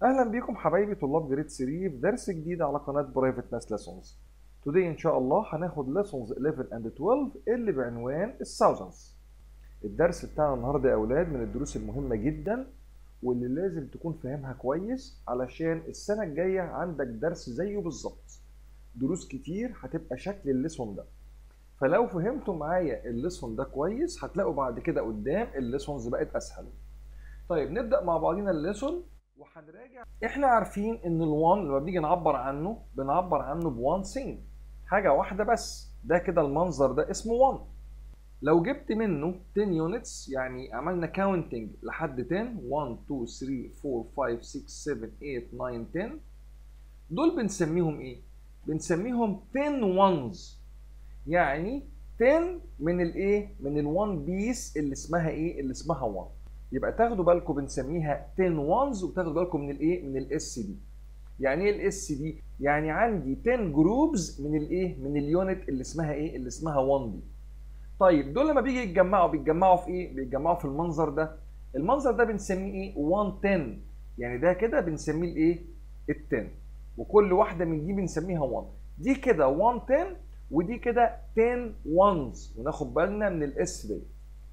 اهلا بيكم حبايبي طلاب جريد 3 في درس جديد على قناه برايفت ماس ليسونز. توداي ان شاء الله هناخد ليسونز 11 اند 12 اللي بعنوان الثاوزندز. الدرس بتاعنا النهارده يا اولاد من الدروس المهمه جدا واللي لازم تكون فاهمها كويس علشان السنه الجايه عندك درس زيه بالظبط. دروس كتير هتبقى شكل الليسون ده، فلو فهمتوا معايا الليسون ده كويس هتلاقوا بعد كده قدام الليسونز بقت اسهل. طيب نبدأ مع بعضينا الليسون وهنراجع. احنا عارفين ان ال1 لما بنيجي نعبر عنه بنعبر عنه ب1 thing، حاجة واحدة بس. ده كده المنظر ده اسمه 1. لو جبت منه 10 units يعني عملنا counting لحد 10 1 2 3 4 5 6 7 8 9 10، دول بنسميهم ايه؟ بنسميهم 10 ones. يعني 10 من الايه؟ من ال1 بيس اللي اسمها ايه؟ اللي اسمها 1. يبقى تاخدوا بالكم بنسميها 10 وانز، وتاخدوا بالكم من الايه؟ من الاس دي. يعني ايه الاس دي؟ يعني عندي 10 جروبز من الايه؟ من اليونت اللي اسمها ايه؟ اللي اسمها 1 دي. طيب دول لما بيجي يتجمعوا بيتجمعوا في ايه؟ بيتجمعوا في المنظر ده. المنظر ده بنسميه ايه؟ 110. يعني ده كده بنسميه الايه؟ ال10. وكل واحده من دي بنسميها 1. دي كده 110 ودي كده 10 وانز، وناخد بالنا من الاس دي.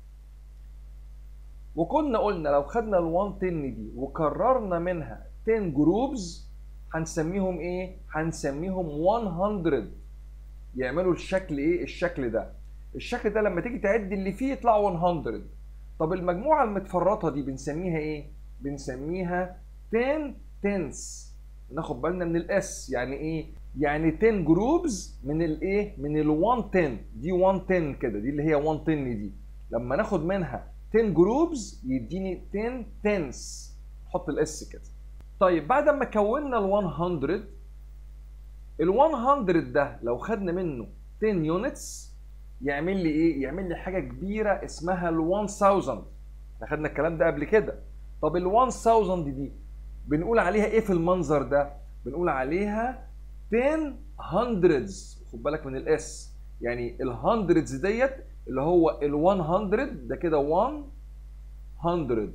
وكنا قلنا لو خدنا ال 110 دي وكررنا منها 10 جروبز هنسميهم ايه؟ هنسميهم 100. يعملوا الشكل ايه؟ الشكل ده. الشكل ده لما تيجي تعد اللي فيه يطلعوا 100. طب المجموعه المتفرطه دي بنسميها ايه؟ بنسميها 10 تنس. ناخد بالنا من الاس. يعني ايه؟ يعني 10 جروبز من الايه؟ من ال 110. دي 110 كده، دي اللي هي 110 دي. لما ناخد منها 10 جروبز يديني 10 تنس. نحط الاس كده. طيب بعد ما كونا ال 100، ال 100 ده لو خدنا منه 10 يونتس يعمل لي ايه؟ يعمل لي حاجه كبيره اسمها ال 1000. احنا خدنا الكلام ده قبل كده. طب ال 1000 دي بنقول عليها ايه في المنظر ده؟ بنقول عليها 10 هندردز. خد بالك من الاس. يعني الهندردز ديت اللي هو ال 100 ده كده 100.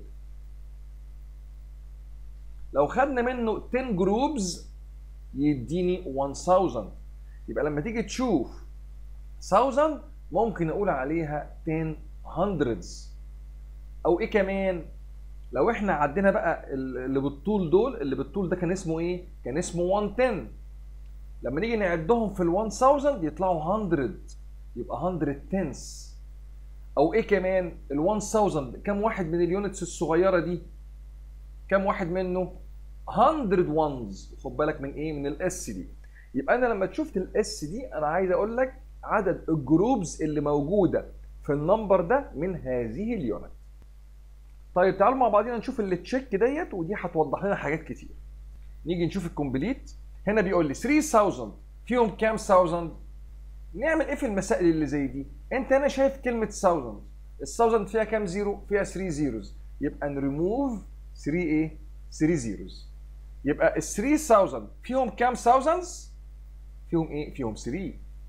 لو خدنا منه 10 جروبز يديني 1000. يبقى لما تيجي تشوف 1000 ممكن اقول عليها 10 هندردز. او ايه كمان؟ لو احنا عدينا بقى اللي بالطول دول، اللي بالطول ده كان اسمه ايه؟ كان اسمه 110. لما نيجي نعدهم في ال 1000 يطلعوا 100. يبقى 100 تنس. او ايه كمان؟ ال 1000 كم واحد من اليونتس الصغيره دي؟ كم واحد منه؟ 100 وانز. خد بالك من ايه؟ من الاس دي. يبقى انا لما شفت الاس دي انا عايز اقول لك عدد الجروبز اللي موجوده في النمبر ده من هذه اليونت. طيب تعالوا مع بعضينا نشوف اللي تشيك ديت، ودي هتوضح لنا حاجات كتير. نيجي نشوف الكومبليت. هنا بيقول لي 3000 فيهم كام 1000؟ نعمل ايه في المسائل اللي زي دي؟ انت هنا شايف كلمه 1000، ال 1000 فيها كام زيرو؟ فيها 3 زيروز. يبقى نريموف 3 ايه؟ 3 زيروز. يبقى ال 3000 فيهم كام thousands؟ فيهم ايه؟ فيهم 3.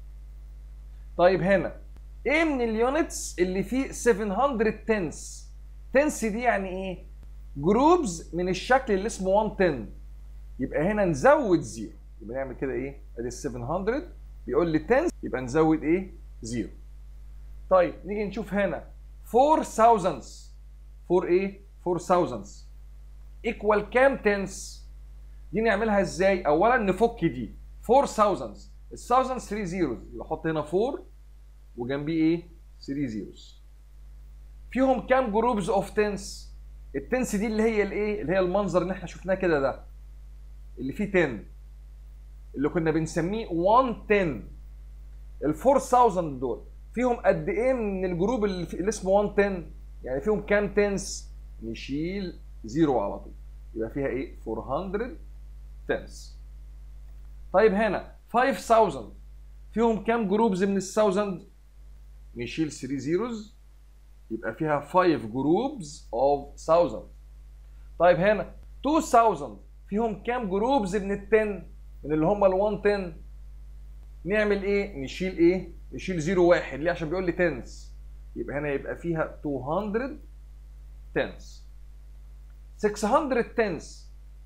طيب هنا ايه من اليونتس اللي فيه 700 تنس؟ تنس دي يعني ايه؟ جروبز من الشكل اللي اسمه 110. يبقى هنا نزود زيرو. يبقى نعمل كده ايه؟ ادي ال 700 بيقول لي تنس، يبقى نزود ايه؟ زيرو. طيب نيجي نشوف هنا 4000. 4 ايه؟ 4000 ايكوال كام تنس؟ دي نعملها ازاي؟ اولا نفك دي 4000. ال 1000 3 زيروز، يبقى احط هنا 4 وجنبيه ايه؟ 3 زيروز. فيهم كام جروبز اوف تنس؟ التنس دي اللي هي الايه؟ اللي هي المنظر اللي احنا شفناه كده ده، اللي فيه 10، اللي كنا بنسميه 110. ال 4000 دول فيهم قد ايه من الجروب اللي اسمه 110؟ يعني فيهم كام تنس؟ نشيل زيرو على طول، يبقى فيها ايه؟ 400 تنس. طيب هنا 5000 فيهم كام جروبز من ال 1000؟ نشيل 3 زيروز، يبقى فيها 5 جروبز اوف 1000. طيب هنا 2000 فيهم كام جروبز من ال 10؟ من اللي هم ال 110؟ نعمل ايه؟ نشيل ايه؟ نشيل 0 1. ليه؟ عشان بيقول لي تنس. يبقى هنا يبقى فيها 200 تنس. 600 تنس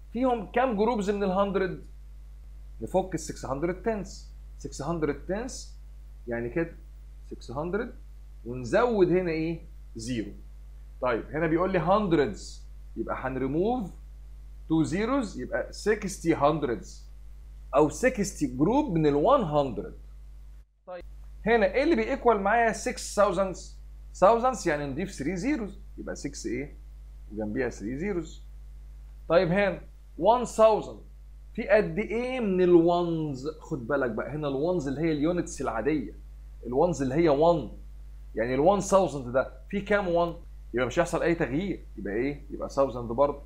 فيهم كام جروبز من ال 100؟ نفك ال 600 تنس. 600 تنس يعني كده 600 ونزود هنا ايه؟ زيرو. طيب هنا بيقول لي hundreds، يبقى هنريموف 2 zeros يبقى 60 hundreds او 60 جروب من ال 100. طيب هنا ايه اللي بيكوال معايا 6000؟ thousands يعني نضيف 3 zeros يبقى 6 ايه وجنبيها 3 zeros. طيب هنا 1000 في قد ايه من الونز؟ خد بالك بقى هنا الونز اللي هي اليونتس العاديه، الونز اللي هي 1، يعني ال 1000 ده في كام 1؟ يبقى مش هيحصل اي تغيير، يبقى ايه؟ يبقى 1000 برضه.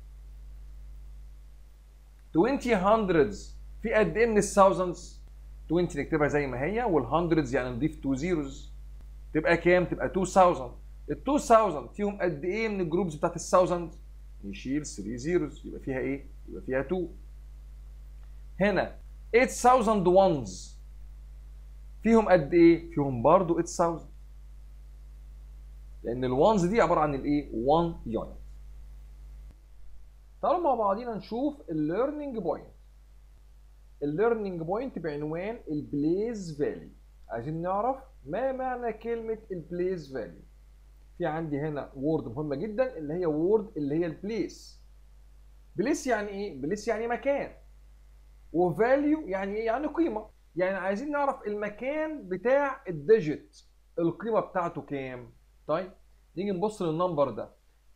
20 hundreds في قد ايه من الثاوزندز؟ 20 نكتبها زي ما هي، والهندردز يعني نضيف 2 zeros تبقى كام؟ تبقى 2000. ال 2000 فيهم قد ايه من الجروبز بتاعت ال 1000؟ نشيل 3 zeros يبقى فيها ايه؟ يبقى فيها 2. هنا 8000 ones فيهم قد ايه؟ فيهم برضه 8000، لان الوانز دي عباره عن الايه؟ 1 يونت. تعالوا مع بعضينا نشوف الليرنينج بوينت. الليرنينج بوينت بعنوان البليس فاليو. عايزين نعرف ما معنى كلمه البليس فاليو. في عندي هنا وورد مهمه جدا اللي هي وورد اللي هي البليس. بليس يعني ايه؟ بليس يعني مكان، وفاليو يعني ايه؟ يعني قيمه. يعني عايزين نعرف المكان بتاع الديجيت، القيمه بتاعته كام. طيب نيجي نبص للنمبر ده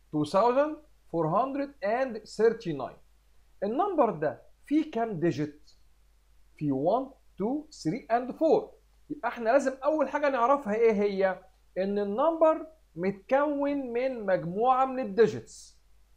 2439. النمبر ده فيه كام ديجيت؟ فيه 1 2 3 and 4. يبقى احنا لازم اول حاجه نعرفها ايه هي؟ ان النمبر متكون من مجموعه من الديجيتس،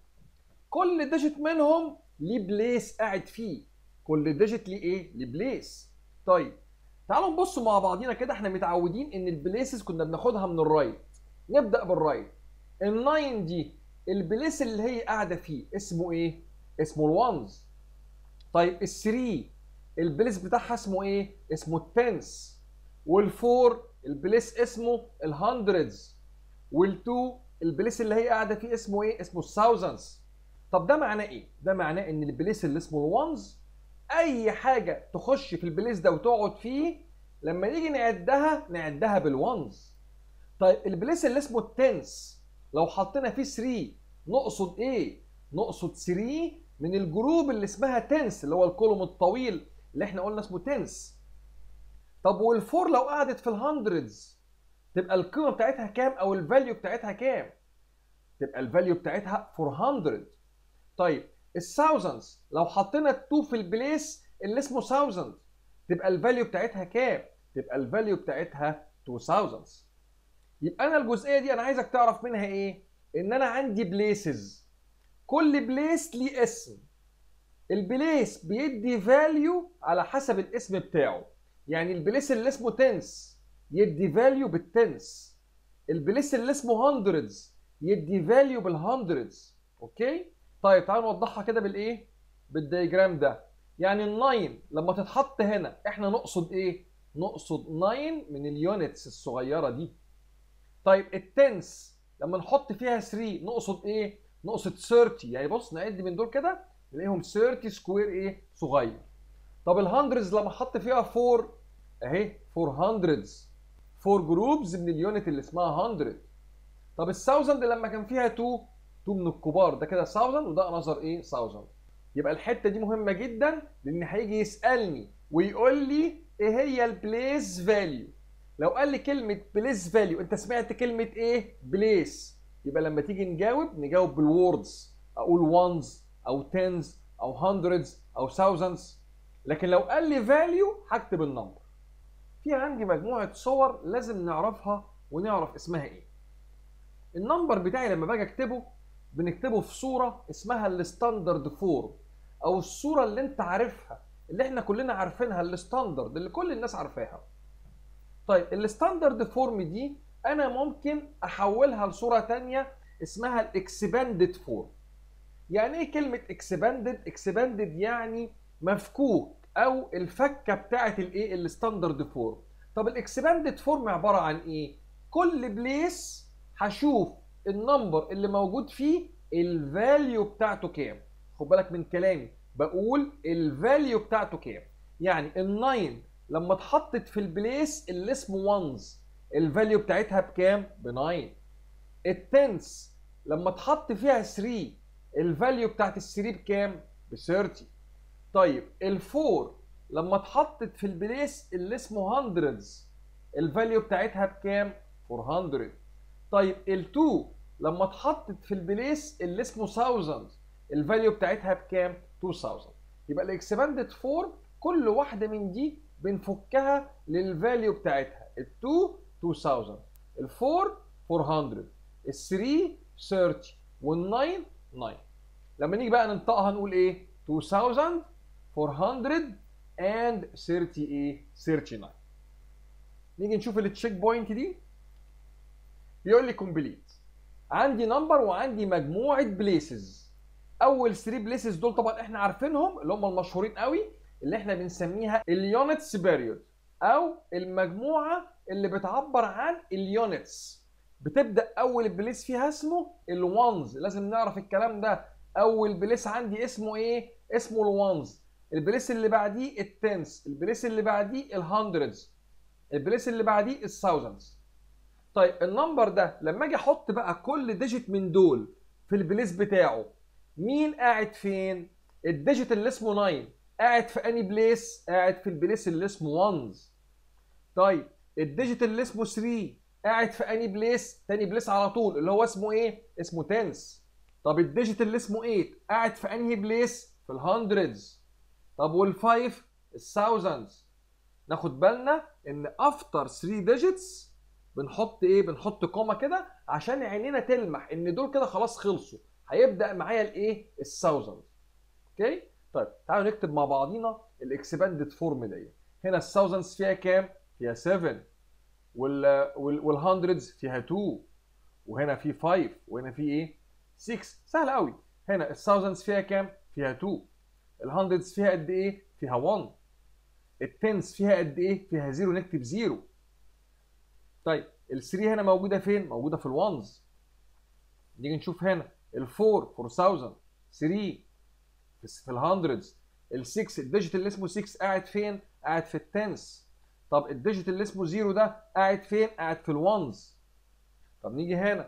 كل ديجيت منهم ليه بليس قاعد فيه، كل ديجيت ليه ايه؟ ليه بليس. طيب تعالوا نبص مع بعضينا كده. احنا متعودين ان البليسز كنا بناخدها من الرايت. نبدا بالرايت. ال9 دي البليس اللي هي قاعده فيه اسمه ايه؟ اسمه الوانز. طيب ال3 البليس بتاعها اسمه ايه؟ اسمه التنس. وال4 البليس اسمه الهندردز. وال2 البليس اللي هي قاعده فيه اسمه ايه؟ اسمه الثاوزندز. طب ده معناه ايه؟ ده معناه ان البليس اللي اسمه الوانز اي حاجه تخش في البليس ده وتقعد فيه لما نيجي نعدها بالوانز. طيب البليس اللي اسمه التنس لو حطينا فيه 3 نقصد ايه؟ نقصد 3 من الجروب اللي اسمها تنس، اللي هو الكولوم الطويل اللي احنا قلنا اسمه تنس. طب والفور لو قعدت في الهندردز تبقى القيمه بتاعتها كام او الفاليو بتاعتها كام؟ تبقى الفاليو بتاعتها 400. طيب الثاوزندز لو حطينا 2 في البليس اللي اسمه ثاوزند تبقى الفاليو بتاعتها كام؟ تبقى الفاليو بتاعتها 2000. يبقى انا الجزئيه دي انا عايزك تعرف منها ايه؟ ان انا عندي بليسز، كل بليس ليه اسم. البليس بيدي فاليو على حسب الاسم بتاعه. يعني البليس اللي اسمه تنس يدي فاليو بالتنس، البليس اللي اسمه هندردز يدي فاليو بالهندردز. اوكي؟ طيب تعالوا نوضحها كده بالايه؟ بالدياجرام ده. يعني ال9 لما تتحط هنا احنا نقصد ايه؟ نقصد 9 من اليونتس الصغيره دي. طيب التنس لما نحط فيها 3 نقصد ايه؟ نقصد 30. يعني بص نعد من دول كده نلاقيهم 30 سكوير ايه؟ صغير. طب الهندردز لما احط فيها 4 اهي 400، 4 جروبز من اليونت اللي اسمها 100. طب الثاوزند لما كان فيها 2 من الكبار ده كده 1000 وده انذر ايه؟ 1000. يبقى الحته دي مهمه جدا لان هيجي يسالني ويقول لي ايه هي البليس فاليو. لو قال لي كلمه بليس فاليو انت سمعت كلمه ايه؟ بليس، يبقى لما تيجي نجاوب بالوردز، اقول وانز او تنز او هندردز او ثاوزندز. لكن لو قال لي فاليو هكتب النمبر. في عندي مجموعه صور لازم نعرفها ونعرف اسمها ايه. النمبر بتاعي لما باجي اكتبه بنكتبه في صوره اسمها الستاندرد فورم، او الصوره اللي انت عارفها اللي احنا كلنا عارفينها، الستاندرد اللي كل الناس عارفاها. طيب الستاندرد فورم دي انا ممكن احولها لصوره ثانيه اسمها الاكسباندد فورم. يعني ايه كلمه اكسباندد؟ اكسباندد يعني مفكوك او الفكه بتاعه الايه؟ الستاندرد فورم. طب الاكسباندد فورم عباره عن ايه؟ كل بليس هشوف النمبر اللي موجود فيه الفاليو بتاعته كام. خد بالك من كلامي، بقول الفاليو بتاعته كام. يعني ال9 لما اتحطت في البليس اللي اسمه وانز الفاليو بتاعتها بكام؟ ب9. التنس لما اتحط فيها 3 الفاليو بتاعت ال3 بكام؟ ب30. طيب ال4 لما اتحطت في البليس اللي اسمه هندردز الفاليو بتاعتها بكام؟ 400. طيب ال2 لما اتحطت في البليس اللي اسمه thousands الفاليو بتاعتها بكام؟ 2000. يبقى الاكسباندد فورم كل واحده من دي بنفكها للفاليو بتاعتها. ال2 2000، ال4 400، ال3 30، وال9 9. لما نيجي بقى ننطقها نقول ايه؟ 2439. نيجي نشوف التشيك بوينت دي. بيقول لي كومبليت. عندي نمبر وعندي مجموعه بليسز. اول 3 بليسز دول طبعا احنا عارفينهم، اللي هم المشهورين قوي، اللي احنا بنسميها اليونتس بيريود، او المجموعه اللي بتعبر عن اليونتس. بتبدا اول بليس فيها اسمه الوانز، لازم نعرف الكلام ده. اول بليس عندي اسمه ايه؟ اسمه الوانز. البليس اللي بعديه التنس، البليس اللي بعديه الهندردز، البليس اللي بعديه الثاوزندز. طيب النمبر ده لما اجي احط بقى كل ديجيت من دول في البليس بتاعه، مين قاعد فين؟ الديجيت اللي اسمه 9 قاعد في اني بليس؟ قاعد في البليس اللي اسمه وانز. طيب الديجيت اللي اسمه 3 قاعد في اني بليس؟ تاني بليس على طول، اللي هو اسمه ايه؟ اسمه تنس. طب الديجيت اللي اسمه 8 قاعد في انهي بليس؟ في الهندردز. طب وال5 الثاوزندز. ناخد بالنا ان افتر 3 ديجيتس بنحط ايه؟ بنحط كوما كده عشان عينينا تلمح ان دول كده خلاص خلصوا، هيبدا معايا الايه؟ الثاوزند. اوكي؟ طيب تعالوا نكتب مع بعضينا الاكسباندد فورم دي. هنا الثاوزندز فيها كام؟ فيها 7، والهندردز فيها 2، وهنا في 5، وهنا في ايه؟ 6. سهل قوي. هنا الثاوزندز فيها كام؟ فيها 2. الهندردز فيها قد ايه؟ فيها 1. التنس فيها قد ايه؟ فيها 0، نكتب 0. طيب ال3 هنا موجوده فين؟ موجوده في الوانز. نيجي نشوف هنا ال4 4000، 3 في الهندردز. ال6 الديجيت اللي اسمه 6 قاعد فين؟ قاعد في التنس. طب الديجيت اللي اسمه 0 ده قاعد فين؟ قاعد في الوانز. طب نيجي هنا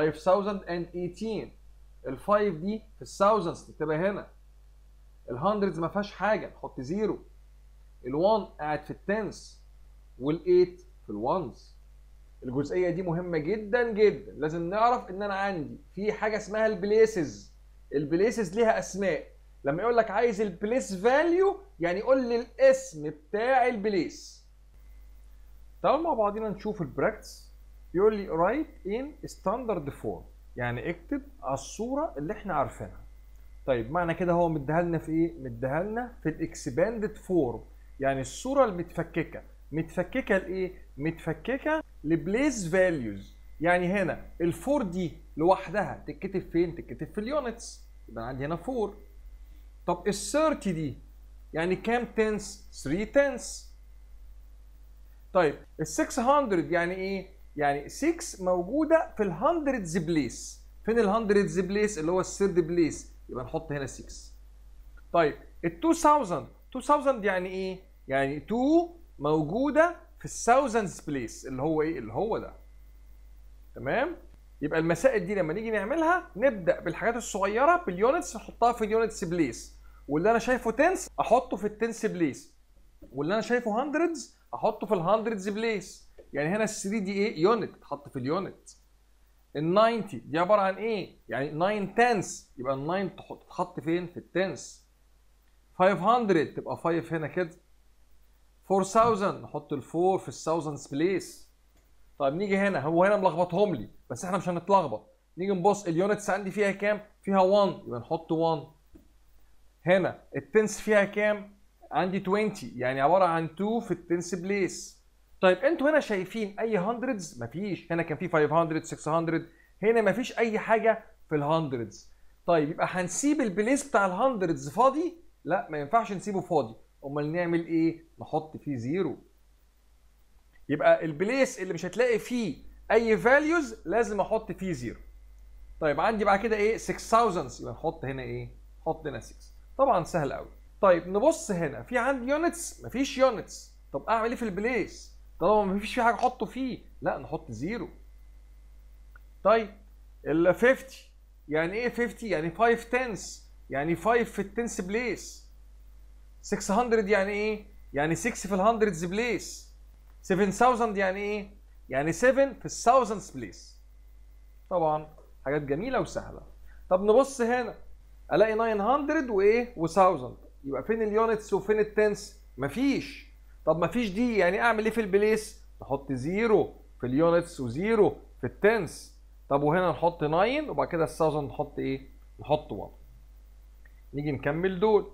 5018، ال5 دي في الثاوزندز نكتبها هنا. الهندردز ما فيهاش حاجه، نحط 0. ال1 قاعد في التنس، وال8 في الوانز. الجزئيه دي مهمه جدا جدا، لازم نعرف ان انا عندي في حاجه اسمها البليسز. البليسز ليها اسماء. لما يقول لك عايز البليس فاليو يعني قول لي الاسم بتاع البليس. تعالوا مع بعضينا نشوف البراكتس. يقول لي رايت ان ستاندرد فورم، يعني اكتب على الصوره اللي احنا عارفينها. طيب معنى كده هو مديها لنا في ايه؟ مديها لنا في الاكسباندد فورم، يعني الصوره المتفككه. متفككه لايه؟ متفككه لبليس فاليوز. يعني هنا ال4 دي لوحدها تتكتب فين؟ تتكتب في اليونتس، يبقى عندي هنا 4. طب ال30 دي يعني كام تنس؟ 3 تنس. طيب ال600 يعني ايه؟ يعني 6 موجوده في الهندردز بليس. فين الهندردز بليس؟ اللي هو الثيرد بليس، يبقى نحط هنا 6. طيب ال2000 يعني ايه؟ يعني 2 موجوده في الثاوزندز بليس، اللي هو ايه؟ اللي هو ده. تمام؟ يبقى المسائل دي لما نيجي نعملها نبدا بالحاجات الصغيره باليونتس، نحطها في اليونتس بليس، واللي انا شايفه تنس احطه في التنس بليس، واللي انا شايفه هندردز احطه في الهندردز بليس. يعني هنا ال3 دي ايه؟ يونت، تحط في اليونت. ال90 دي عباره عن ايه؟ يعني 9 تنس، يبقى ال9 تتحط فين؟ في التنس. 500 تبقى 5 هنا كده. 4000 نحط ال4 في الثاوزندز بليس. طيب نيجي هنا، هو هنا ملخبطهم لي بس احنا مش هنتلخبط. نيجي نبص اليونتس عندي فيها كام؟ فيها 1، يبقى نحط 1. هنا التنس فيها كام؟ عندي 20، يعني عباره عن 2 في التنس بليس. طيب انتوا هنا شايفين اي هندردز؟ مفيش. هنا كان في 500 600، هنا مفيش اي حاجه في الهندردز. طيب يبقى هنسيب البليس بتاع الهندردز فاضي؟ لا، ما ينفعش نسيبه فاضي. امال نعمل ايه؟ نحط فيه 0. يبقى البليس اللي مش هتلاقي فيه اي فاليوز لازم احط فيه 0. طيب عندي بعد كده ايه؟ 6000، يبقى نحط هنا ايه؟ حط هنا 6. طبعا سهل قوي. طيب نبص هنا، في عندي يونتس؟ مفيش يونتس. طب اعمل ايه في البليس؟ طالما مفيش فيه حاجه احطه فيه، لا نحط 0. طيب ال 50 يعني ايه 50؟ يعني 5 تنس، يعني 5 في التنس بليس. 600 يعني ايه؟ يعني 6 في الهندردز بليس. 7000 يعني ايه؟ يعني 7 في الثاوزندز بليس. طبعا حاجات جميله وسهله. طب نبص هنا، الاقي 900 وايه و1000، يبقى فين اليونتس وفين التنس؟ مفيش. طب مفيش دي، يعني اعمل ايه في البليس؟ نحط 0 في اليونتس و0 في التنس. طب وهنا نحط 9 وبعد كده ال1000 نحط ايه؟ نحط 1. نيجي نكمل دول.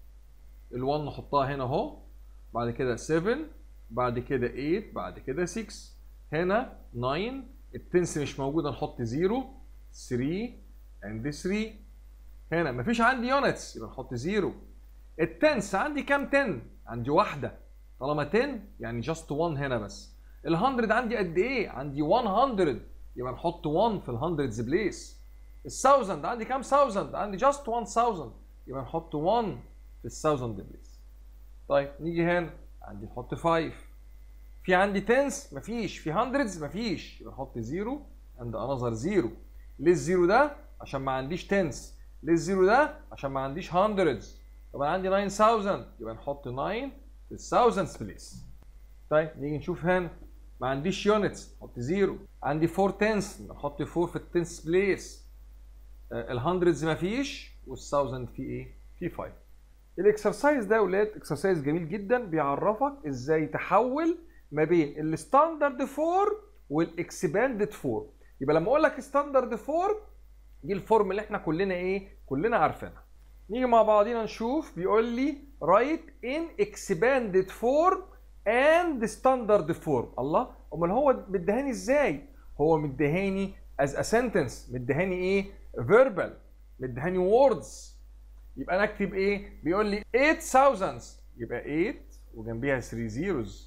ال1 نحطها هنا اهو، بعد كده 7، بعد كده 8، بعد كده 6. هنا 9، التنس مش موجوده نحط 0، 3 and 3. هنا مفيش عندي يونتس يبقى نحط 0. التنس عندي كام 10؟ عندي واحده. طالما 10 يعني جاست 1 هنا بس. ال100 عندي قد ايه؟ عندي 100، يبقى نحط 1 في الهندردز بليس. ال1000 عندي كام 1000؟ عندي جاست 1000، يبقى نحط 1 في ال1000 بليس. طيب نيجي هنا، عندي نحط 5. في عندي تنس؟ مفيش. في هندردز؟ مفيش، يبقى نحط 0 and another 0. ليه الزيرو ده؟ عشان ما عنديش تنس. ليه الزيرو ده؟ عشان ما عنديش هندردز. طب انا عندي 9000، يبقى نحط 9 في الثاوزندز بليس. طيب نيجي نشوف هنا، ما عنديش يونتس نحط 0. عندي 4 تنس نحط 4 في التنس بليس. الهندردز مفيش، والثاوزند في ايه؟ في 5. الاكسرسايز ده يا اولاد اكسرسايز جميل جدا، بيعرفك ازاي تحول ما بين الستاندرد 4 والاكسباندد 4. يبقى لما اقول لك ستاندرد 4 دي الفورم اللي احنا كلنا ايه؟ كلنا عارفينها. نيجي مع بعضينا نشوف، بيقول لي write in expanded 4 and standard 4. الله، امال هو مديهاني ازاي؟ هو مديهاني as a sentence، مديهاني ايه؟ verbal، مديهاني words. يبقى انا اكتب ايه؟ بيقول لي 8000 يبقى 8 وجنبيها 3 zeros.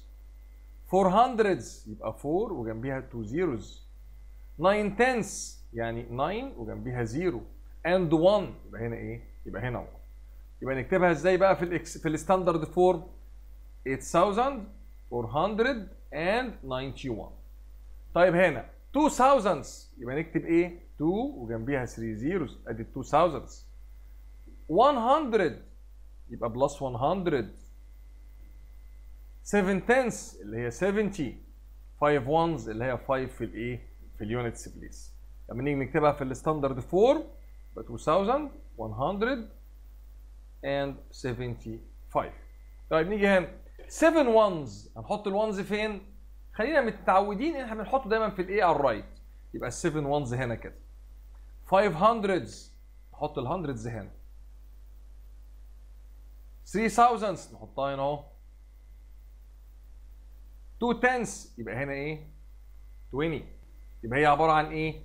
400 يبقى 4 وجنبيها 2 zeros. 9 tenths يعني 9 وجنبيها 0 and 1 يبقى هنا ايه؟ يبقى هنا 1. يبقى نكتبها ازاي بقى في الستاندرد فورم؟ 8491. طيب هنا 2000 يبقى نكتب ايه؟ 2 وجنبيها 3 zeros ادي 2000. 100 يبقى بلس 100. 7 tenths اللي هي 70. 5 ones اللي هي 5 في الايه؟ في اليونتس بليس. لما نيجي نكتبها في الستاندرد فورم يبقى 2175. طيب نيجي هنا 7 ones، هنحط الوانز فين؟ خلينا متعودين ان احنا بنحطه دايما في الايه؟ على الرايت. يبقى ال 7 ones هنا كده. 500 نحط الهندردز هنا. 3000 نحطها هنا اهو. 2 tenths يبقى هنا ايه؟ 20. يبقى هي عباره عن ايه؟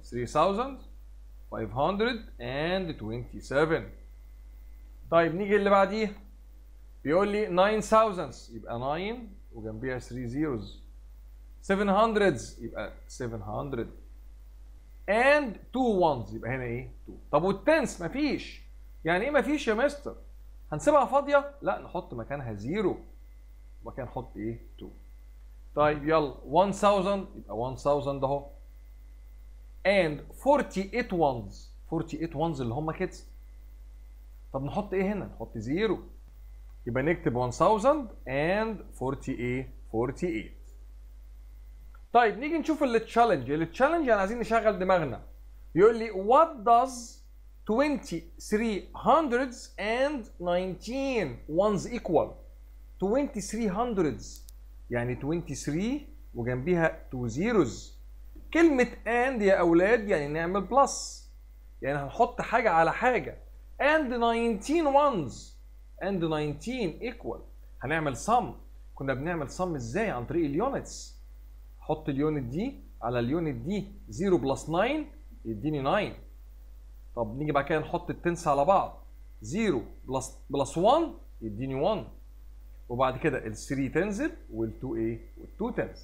3527. طيب نيجي اللي بعديها، بيقول لي 9000 يبقى 9 وجنبيها 3 zeros. 700 يبقى 700 and 2 ones يبقى هنا ايه؟ 2. طب والتنس مفيش. يعني ايه مفيش يا مستر؟ هنسيبها فاضيه؟ لا، نحط مكانها 0 ومكان نحط ايه؟ 2. طيب يلا 1000 يبقى 1000 اهو and 48 ones. 48 ones اللي هم كده. طب نحط ايه هنا؟ نحط 0. يبقى نكتب 1000 and 48. طيب نيجي نشوف التشالنج. التشالنج يعني عايزين نشغل دماغنا. يقول لي what does 23 hundreds and 19 ones equal؟ 23 hundreds يعني 23 وجنبيها 2 zeros. كلمة and يا أولاد يعني نعمل بلس، يعني هنحط حاجة على حاجة. and 19 ones and 19 equal، هنعمل sum. كنا بنعمل sum ازاي؟ عن طريق اليونتس. حط اليونت دي على اليونت دي، 0 بلس 9 يديني 9. طب نيجي بعد كده نحط التنس على بعض، 0 بلس 1 يديني 1. وبعد كده ال 3 تنزل وال2 ايه؟ وال2 تنزل.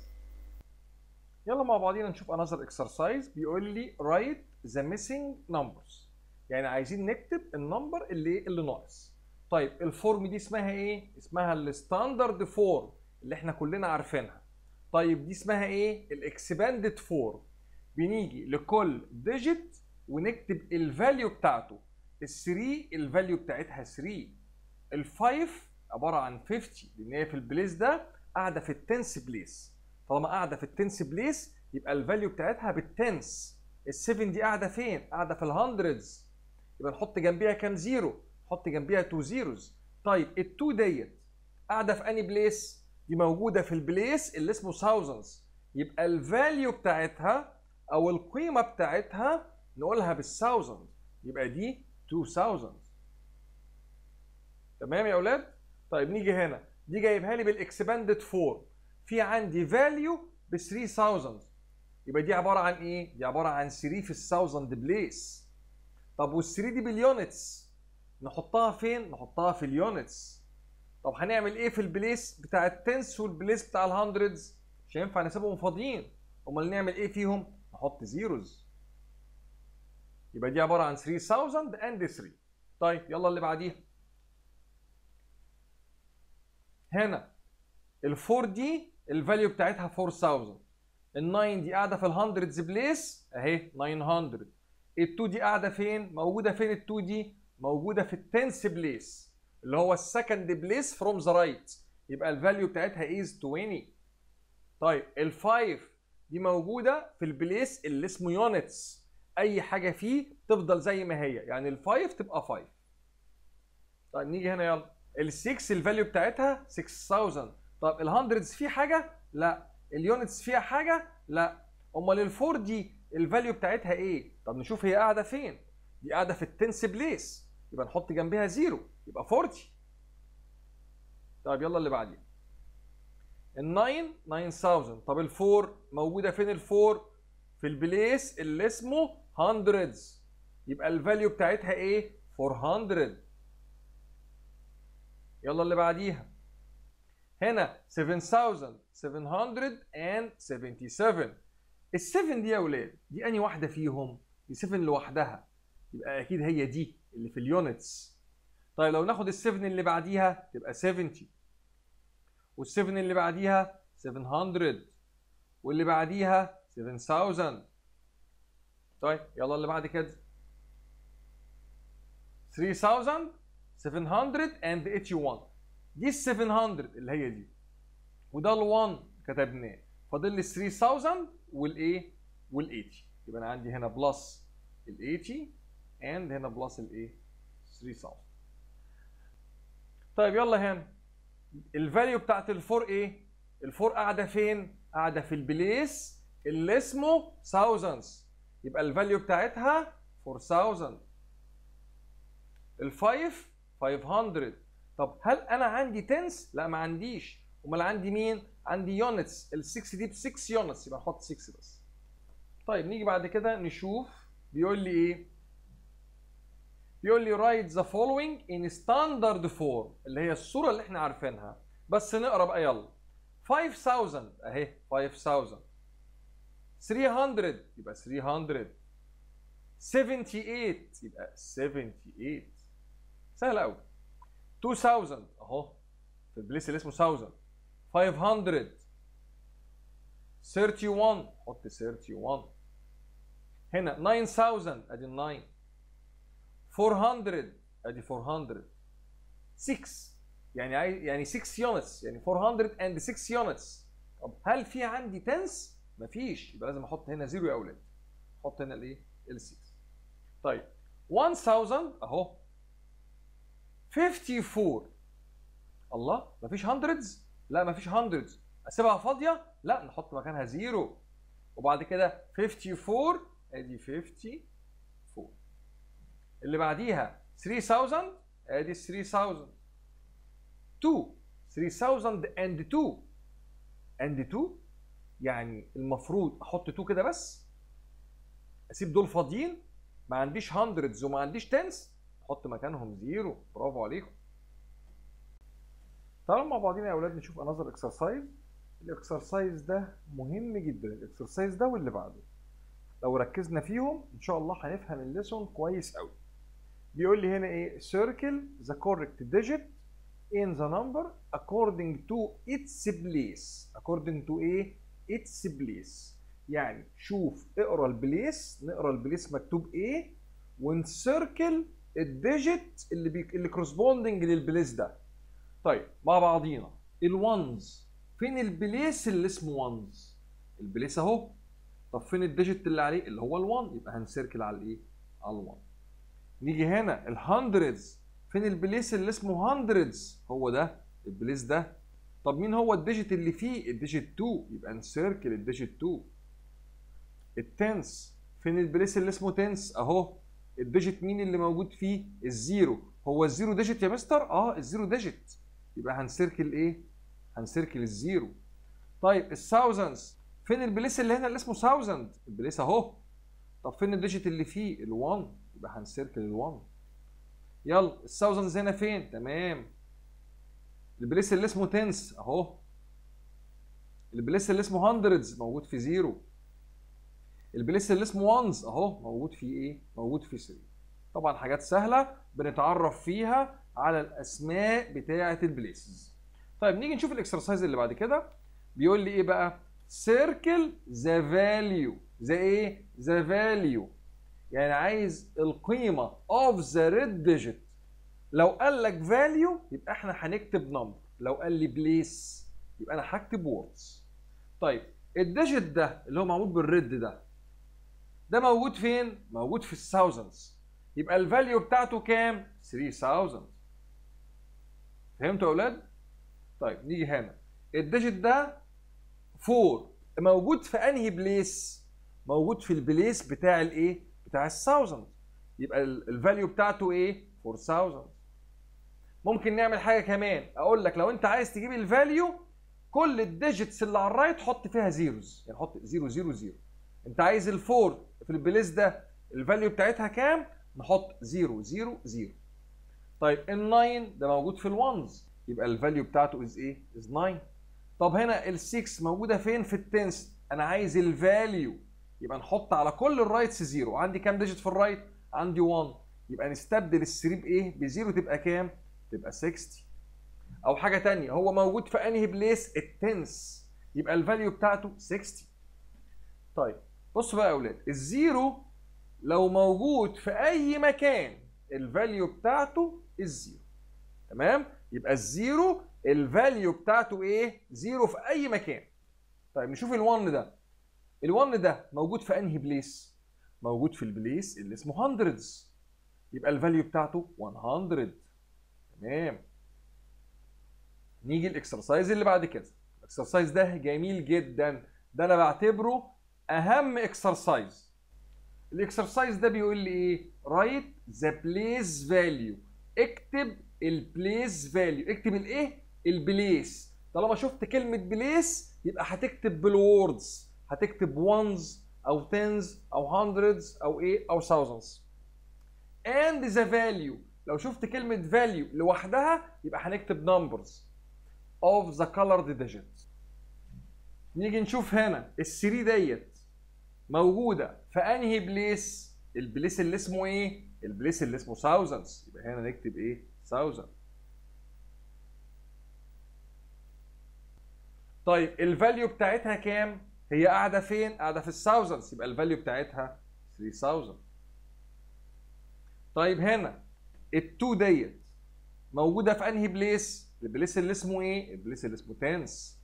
يلا مع بعضينا نشوف another exercise. بيقول لي write the missing numbers. يعني عايزين نكتب النمبر اللي ناقص. طيب الفورم دي اسمها ايه؟ اسمها الستاندرد فورم اللي احنا كلنا عارفينها. طيب دي اسمها ايه؟ الاكسباندد فورم. بنيجي لكل ديجيت ونكتب الفاليو بتاعته. ال3 الفاليو بتاعتها 3. ال5 عباره عن 50 لان هي في البليس ده قاعده في التنس بليس. طالما قاعده في التنس بليس يبقى الفاليو بتاعتها بالتنس. ال7 دي قاعده فين؟ قاعده في الهندردز. يبقى نحط جنبيها كام زيرو؟ نحط جنبيها 2 زيروز. طيب ال2 ديت قاعده في اني بليس؟ دي موجوده في البليس اللي اسمه thousands. يبقى الفاليو بتاعتها او القيمه بتاعتها نقولها بالثاوزند. يبقى دي 2000. تمام يا اولاد؟ طيب نيجي هنا، دي جايبها لي بالاكسباندد فورم. في عندي فاليو ب 3000. يبقى دي عباره عن ايه؟ دي عباره عن 3 في الثاوزند بليس. طب وال3 دي باليونتس، نحطها فين؟ نحطها في اليونتس. طب هنعمل ايه في البليس بتاع التنس والبليس بتاع الهندردز؟ مش هينفع نسيبهم فاضيين. امال نعمل ايه فيهم؟ نحط زيروز. يبقى دي عباره عن 3003. طيب يلا اللي بعديها. هنا ال4 دي الفاليو بتاعتها 4000. ال9 دي قاعده في الهندردز بليس اهي 900. ال2 دي قاعده فين؟ موجوده فين ال2 دي؟ موجوده في التنس بليس اللي هو السكند بليس فروم ذا رايت. يبقى الفاليو بتاعتها از 20. طيب ال5 دي موجوده في البليس اللي اسمه يونتس. اي حاجه فيه تفضل زي ما هي، يعني ال5 تبقى 5. طيب نيجي هنا يلا. ال6 الفاليو بتاعتها 6000. طب الهندردز فيه حاجه؟ لا. اليونتس فيها حاجه؟ لا. امال ال4 دي الفاليو بتاعتها ايه؟ طب نشوف هي قاعده فين. دي قاعده في التنس بليس، يبقى نحط جنبها زيرو يبقى 40. طيب يلا اللي بعديه. ال9 9000. طب ال4 موجوده فين ال4؟ في البليس اللي اسمه هندردز، يبقى الفاليو بتاعتها ايه؟ 400. يلا اللي بعديها. هنا 7777. ال7 دي يا اولاد دي انهي واحده فيهم؟ دي 7 لوحدها، يبقى اكيد هي دي اللي في اليونتس. طيب لو ناخد ال7 اللي بعديها تبقى 70، وال7 اللي بعديها 700، واللي بعديها 7000. طيب يلا اللي بعد كده. 3781. دي ال 700 اللي هي دي، وده ال1 كتبناه، فاضل لي 3000 والايه؟ وال80. يبقى انا عندي هنا بلس ال80 اند هنا بلس الايه؟ 3000. طيب يلا هنا الفاليو بتاعت الفور ايه؟ الفور قاعده فين؟ قاعده في البليس اللي اسمه thousands، يبقى الفاليو بتاعتها 4000. الفايف 500. طب هل انا عندي تنس؟ لا ما عنديش. امال عندي مين؟ عندي يونتس. ال6 دي ب 6 يونتس، يبقى نحط 6 بس. طيب نيجي بعد كده نشوف بيقول لي ايه؟ بيقول لي write the following in standard form اللي هي الصورة اللي احنا عارفينها، بس نقرا بقى يلا. 5000 اهي 5000. 300 يبقى 300. 78 يبقى 78. سهل قوي. 2000 اهو في البليس اللي اسمه 1000. 500. 31 حط 31. هنا 9000 ادي ال 9. 400 ادي 400. 6 يعني 6 يونتس، يعني 406 يونتس. طب هل في عندي تنس؟ مفيش، يبقى لازم احط هنا زيرو يا اولاد. احط هنا الايه؟ ال6. طيب 1000 اهو 54. الله مفيش هندردز؟ لا مفيش هندردز. اسيبها فاضيه؟ لا نحط مكانها زيرو. وبعد كده 54 ادي 54. اللي بعديها 3000 ادي 3000. 2 3000 اند 2 اند 2 يعني المفروض احط 2 كده بس، اسيب دول فاضيين، ما عنديش هندردز وما عنديش تنس، احط مكانهم زيرو. برافو عليكم. تعالوا مع بعضينا يا اولاد نشوف انذر اكسرسايز. الاكسرسايز ده مهم جدا، الاكسرسايز ده واللي بعده لو ركزنا فيهم ان شاء الله هنفهم الليسون كويس قوي. بيقول لي هنا ايه؟ circle the correct digit in the number according to its place. according to ايه؟ its place. يعني شوف اقرا البليس، نقرا البليس مكتوب ايه ونسيركل الديجيت اللي كورسبوندنج للبليس ده. طيب مع بعضينا الوانز، فين البليس اللي اسمه وانز؟ البليس اهو. طب فين الديجيت اللي عليه اللي هو ال1؟ يبقى هنسيركل على الايه؟ على ال1. نيجي هنا الهندردز، فين البليس اللي اسمه هندردز؟ هو ده البليس ده. طب مين هو الديجيت اللي فيه؟ الديجيت 2، يبقى نسيركل الديجيت 2. التنس، فين البليس اللي اسمه تنس؟ اهو. الديجيت مين اللي موجود فيه؟ الزيرو. هو الزيرو ديجيت يا مستر؟ الزيرو ديجيت، يبقى هنسيركل ايه؟ هنسيركل الزيرو. طيب الثاوزندز، فين البليس اللي هنا اللي اسمه ثاوزند؟ البليس اهو. طب فين الديجيت اللي فيه؟ ال1، يبقى هنسيركل ال1. يلا الثاوزندز هنا فين؟ تمام. البليس اللي اسمه تنس اهو. البليس اللي اسمه هندردز موجود في زيرو. البليس اللي اسمه وانز اهو موجود في ايه؟ موجود في 3. طبعا حاجات سهله بنتعرف فيها على الاسماء بتاعه البليسز. طيب نيجي نشوف الاكسرسايز اللي بعد كده. بيقول لي ايه بقى؟ سيركل ذا فاليو. ذا ايه؟ ذا فاليو، يعني عايز القيمه اوف ذا ريد ديجيت. لو قال لك فاليو يبقى احنا هنكتب نمبر، لو قال لي بليس يبقى انا هكتب ووردز. طيب الديجيت ده اللي هو معمول بالريد ده موجود فين؟ موجود في الثاوزندز، يبقى الفاليو بتاعته كام؟ 3000. فهمتوا يا اولاد؟ طيب نيجي هنا الديجيت ده 4 موجود في انهي بليس؟ موجود في البليس بتاع الايه؟ بتاع الثاوزند، يبقى الفاليو بتاعته ايه؟ 4000. ممكن نعمل حاجه كمان، اقول لك لو انت عايز تجيب الفاليو كل الديجيتس اللي على الرايت حط فيها زيروز، يعني حط 0 0 0. انت عايز الفور في البليس ده الفاليو بتاعتها كام؟ نحط 0 0 0. طيب ال9 ده موجود في الوانز، يبقى الفاليو بتاعته از ايه؟ از 9. طب هنا ال6 موجوده فين؟ في التنس. انا عايز الفاليو، يبقى نحط على كل الرايتس 0. عندي كام ديجيت في الرايت؟ عندي 1، يبقى نستبدل ال3 بايه؟ ب0 تبقى كام؟ تبقى 60. او حاجه ثانيه، هو موجود في انهي بليس؟ التنس، يبقى الفاليو بتاعته 60. طيب بصوا بقى يا اولاد، الزيرو لو موجود في اي مكان الفاليو بتاعته الزيرو. تمام؟ يبقى الزيرو الفاليو بتاعته ايه؟ زيرو في اي مكان. طيب نشوف ال1 ده. ال1 ده موجود في انهي بليس؟ موجود في البليس اللي اسمه هندردز، يبقى الفاليو بتاعته 100. تمام. نيجي الاكسرسايز اللي بعد كده. الاكسرسايز ده جميل جدا، ده انا بعتبره اهم اكسرسايز. الاكسرسايز ده بيقول لي ايه؟ رايت ذا بليس فاليو. اكتب البليس فاليو. اكتب الايه؟ البليس. طالما شفت كلمه بليس يبقى هتكتب بالوردز، هتكتب وانز او تنز او هندردز او ايه؟ او ثاوزندز. اند ذا فاليو، لو شفت كلمه فاليو لوحدها يبقى هنكتب نمبرز of the colored digits. نيجي نشوف هنا ال3 ديت موجوده في انهي بليس؟ البليس اللي اسمه ايه؟ البليس اللي اسمه thousands، يبقى هنا نكتب ايه؟ 1000. طيب الفاليو بتاعتها كام؟ هي قاعده فين؟ قاعده في الثاوزندز، يبقى الفاليو بتاعتها 3000. طيب هنا ال2 ديت موجوده في انهي بليس؟ البليس اللي اسمه ايه؟ البليس اللي اسمه تنس.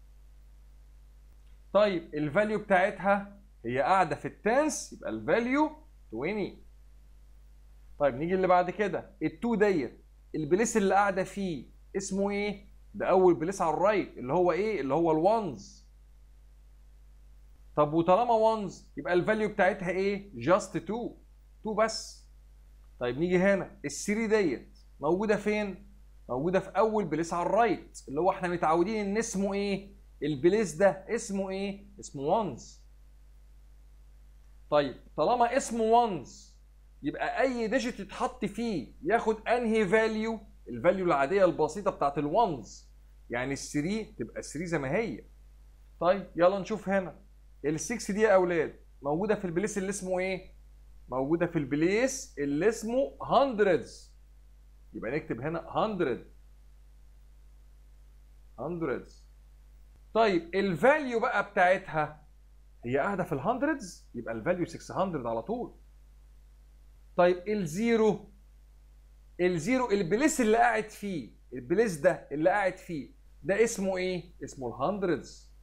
طيب الفاليو بتاعتها هي قاعده في التنس، يبقى الفاليو 20. طيب نيجي اللي بعد كده، ال2 ديت البليس اللي قاعده فيه اسمه ايه؟ ده اول بليس على الرايت اللي هو ايه؟ اللي هو الوانز. طب وطالما وانز يبقى الفاليو بتاعتها ايه؟ جاست 2 بس. طيب نيجي هنا ال3 ديت موجوده فين؟ موجوده في اول بليس على الرايت اللي هو احنا متعودين ان اسمه ايه؟ البليس ده اسمه ايه؟ اسمه وانز. طيب طالما اسمه وانز يبقى اي ديجيت يتحط فيه ياخد انهي فاليو؟ الفاليو العاديه البسيطه بتاعت الوانز، يعني ال3 تبقى 3 زي ما هي. طيب يلا نشوف هنا ال6 دي يا اولاد موجوده في البليس اللي اسمه ايه؟ موجوده في البليس اللي اسمه hundreds. يبقى نكتب هنا 100. طيب الفاليو بقى بتاعتها هي قاعده في الهندردز، يبقى الفاليو 600 على طول. طيب الزيرو البليس اللي قاعد فيه، البليس ده اللي قاعد فيه ده اسمه ايه؟ اسمه الهندردز.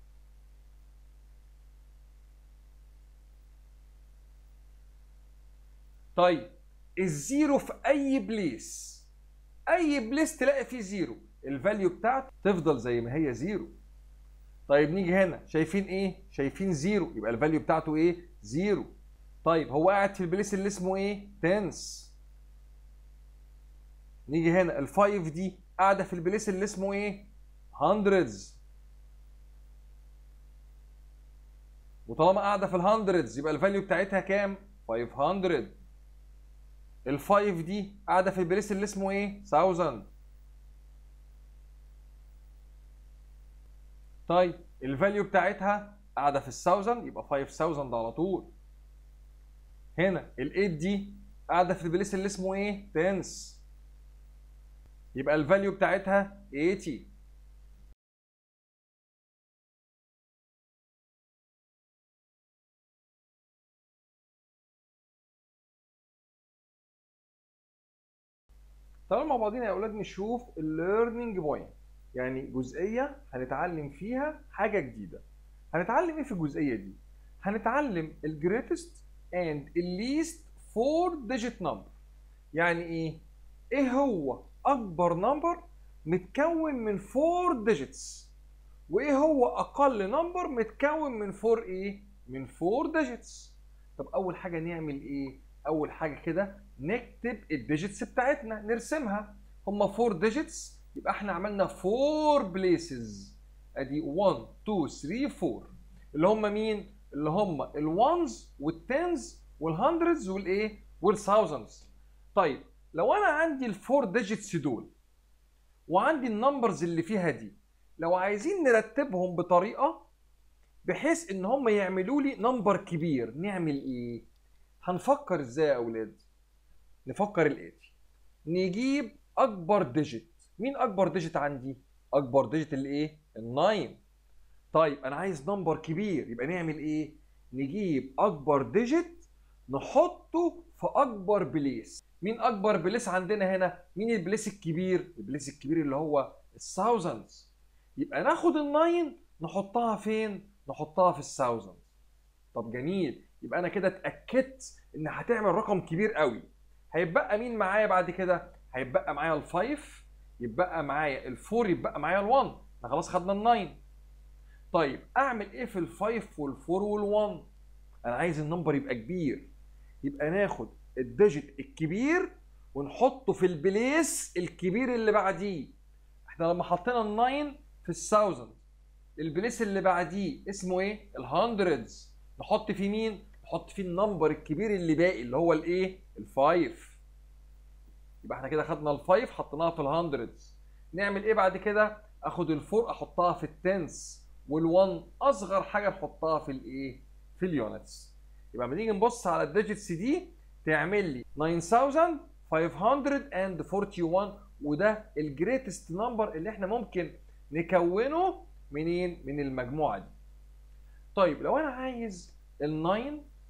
طيب الزيرو في اي بليس تلاقي فيه زيرو، الفاليو بتاعته تفضل زي ما هي زيرو. طيب نيجي هنا شايفين ايه؟ شايفين زيرو، يبقى الفاليو بتاعته ايه؟ زيرو. طيب هو قاعد في البليس اللي اسمه ايه؟ تنس. نيجي هنا الفايف دي قاعده في البليس اللي اسمه ايه؟ هندردز. وطالما قاعده في الهندردز يبقى الفاليو بتاعتها كام؟ 500. الفايف دي قاعده في البليس اللي اسمه ايه؟ 1000. طيب الفاليو بتاعتها قاعده في ال1000 يبقى 5000 على طول. هنا ال8 دي قاعده في البليس اللي اسمه ايه؟ تنس، يبقى الفاليو بتاعتها 80. تعالوا مع بعضينا يا اولاد نشوف الليرنينج بوينت، يعني جزئيه هنتعلم فيها حاجه جديده. هنتعلم ايه في الجزئيه دي؟ هنتعلم الجريتست اند الليست فور ديجيت نمبر. يعني ايه هو اكبر نمبر متكون من 4 ديجيتس، وايه هو اقل نمبر متكون من 4 من 4 ديجيتس. طب اول حاجه نعمل ايه؟ اول حاجه كده نكتب الديجيتس بتاعتنا، نرسمها. هم 4 ديجيتس، يبقى احنا عملنا 4 بليسز. ادي 1 2 3 4، اللي هم مين؟ اللي هم الوانز والتنز والهندردز والثاوزندز. طيب لو انا عندي الفور ديجيتس دول وعندي النمبرز اللي فيها دي، لو عايزين نرتبهم بطريقه بحيث ان هم يعملوا لي نمبر كبير، نعمل ايه؟ هنفكر ازاي يا اولاد؟ نفكر الاتي. نجيب اكبر ديجيت. مين اكبر ديجيت عندي؟ اكبر ديجيت ال9. طيب انا عايز نمبر كبير، يبقى نعمل ايه؟ نجيب اكبر ديجيت نحطه في اكبر بليس. مين اكبر بليس عندنا هنا؟ مين البليس الكبير؟ البليس الكبير اللي هو الثاوزندز. يبقى ناخد ال9 نحطها فين؟ نحطها في الثاوزندز. طب جميل، يبقى انا كده اتاكدت ان هتعمل رقم كبير قوي. هيبقى مين معايا بعد كده؟ هيبقى معايا ال5، يبقى معايا ال4، يبقى معايا ال1. احنا خلاص خدنا ال9. طيب اعمل ايه في ال5 وال4 وال1؟ انا عايز النمبر يبقى كبير، يبقى ناخد الديجيت الكبير ونحطه في البليس الكبير اللي بعديه. احنا لما حطينا ال9 في ال1000، البليس اللي بعديه اسمه ايه؟ الهندردز. نحط فيه مين؟ نحط فيه النمبر الكبير اللي باقي اللي هو ال5. يبقى احنا كده خدنا ال5 حطيناها في الهندردز. نعمل ايه بعد كده؟ اخد ال4 احطها في التنس، وال1 اصغر حاجه نحطها في في اليونتس. يبقى لما نيجي نبص على الديجيتس دي تعمل لي 9541، وده الجريتست نمبر اللي احنا ممكن نكونه منين؟ من المجموعه دي. طيب لو انا عايز ال9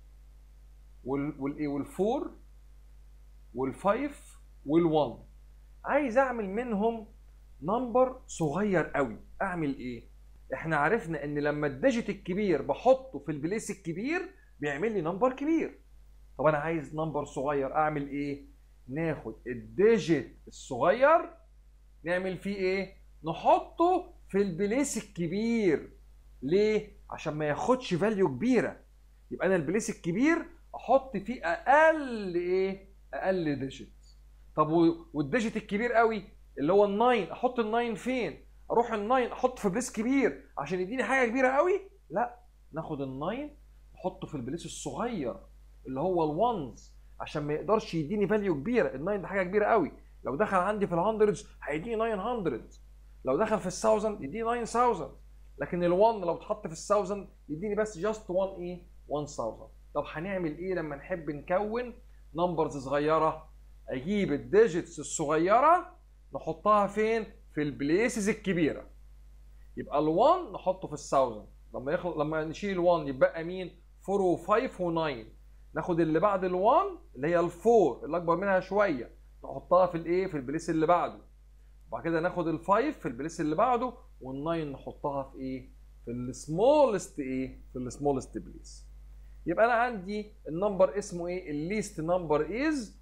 وال4 وال5 وال1 عايز اعمل منهم نمبر صغير قوي، اعمل ايه؟ احنا عرفنا ان لما الديجيت الكبير بحطه في البليس الكبير بيعمل لي نمبر كبير. طب انا عايز نمبر صغير، اعمل ايه؟ ناخد الديجيت الصغير نعمل فيه ايه؟ نحطه في البليس الكبير. ليه؟ عشان ما ياخدش فاليو كبيره. يبقى انا البليس الكبير احط فيه اقل اقل ديجيت. طب والديجيت الكبير قوي اللي هو ال9 احط ال9 فين؟ اروح ال9 احط في بليس كبير عشان يديني حاجه كبيره قوي؟ لا، ناخد ال9 نحطه في البليس الصغير اللي هو الونز عشان ما يقدرش يديني فاليو كبيره. ال9 ده حاجه كبيره قوي، لو دخل عندي في الهندردز هيديني 900، لو دخل في ال1000 يديني 9000، لكن ال1 لو اتحط في ال1000 يديني بس جاست 1000. طب هنعمل ايه لما نحب نكون نمبرز صغيره؟ اجيب الديجيتس الصغيره نحطها فين؟ في البليسز الكبيره. يبقى ال1 نحطه في ال1000. لما نشيل ال1 يبقى مين؟ 4 و5 و9. ناخد اللي بعد ال1 اللي هي ال4 اللي اكبر منها شويه نحطها في الايه؟ في البليس اللي بعده. وبعد كده ناخد ال5 في البليس اللي بعده، وال9 نحطها في ايه؟ في السمولست ايه؟ في السمولست بليس. يبقى انا عندي النمبر اسمه ايه؟ الليست نمبر از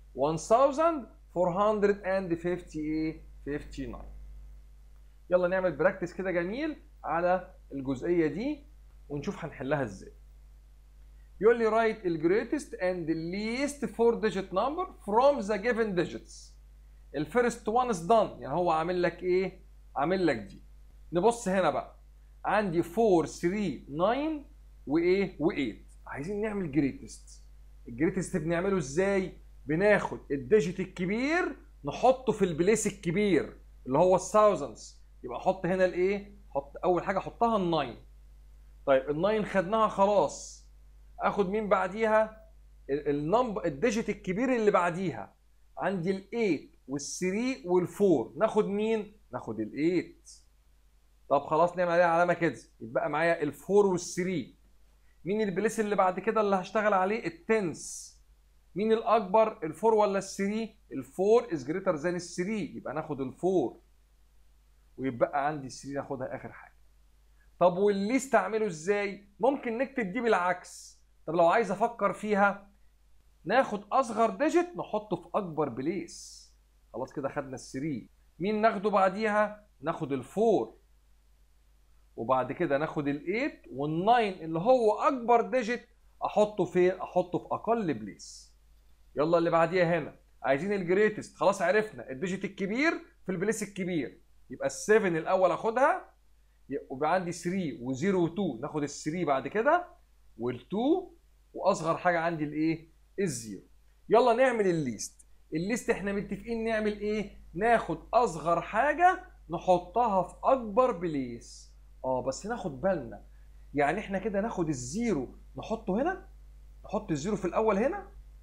1459. يلا نعمل براكتس كده جميل على الجزئيه دي ونشوف هنحلها ازاي. يقول لي write the greatest and the least 4 digit number from the given digits. الفيرست وان از done، يعني هو عامل لك ايه؟ عامل لك دي. نبص هنا بقى، عندي 4 3 9 وايه؟ و8. عايزين نعمل جريتست. الجريتست بنعمله ازاي؟ بناخد الديجيت الكبير نحطه في البليس الكبير اللي هو الثاوزندز. يبقى احط هنا الايه؟ احط اول حاجه احطها ال9. طيب ال9 خدناها خلاص، اخد مين بعديها؟ النمبر الديجيت الكبير اللي بعديها. عندي ال8 وال3 وال4، ناخد مين؟ ناخد ال8. طب خلاص نعمل عليها علامه كده، يبقى معايا ال4 وال3. مين البليس اللي بعد كده اللي هشتغل عليه؟ التنس. مين الاكبر؟ ال4 ولا ال3؟ ال4 از جريتر ذان ال3، يبقى ناخد ال4 ويبقى عندي ال3 ناخدها اخر حاجه. طب والليست اعمله ازاي؟ ممكن نكتب دي بالعكس. طب لو عايز افكر فيها، ناخد اصغر ديجيت نحطه في اكبر بليس. خلاص كده خدنا ال3. مين ناخده بعديها؟ ناخد ال4. وبعد كده ناخد ال8 وال9 اللي هو اكبر ديجيت احطه فين؟ احطه في اقل بليس. يلا اللي بعديها هنا، عايزين الجريتست. خلاص عرفنا الديجيت الكبير في البليس الكبير، يبقى ال7 الاول اخدها، ويبقى عندي 3 و0 و2، ناخد ال3 بعد كده وال2، واصغر حاجه عندي الايه؟ الزيرو. يلا نعمل الليست. الليست احنا متفقين نعمل ايه؟ ناخد اصغر حاجه نحطها في اكبر بليس. بس ناخد بالنا، يعني احنا كده ناخد الزيرو نحطه هنا، نحط الزيرو في الاول هنا.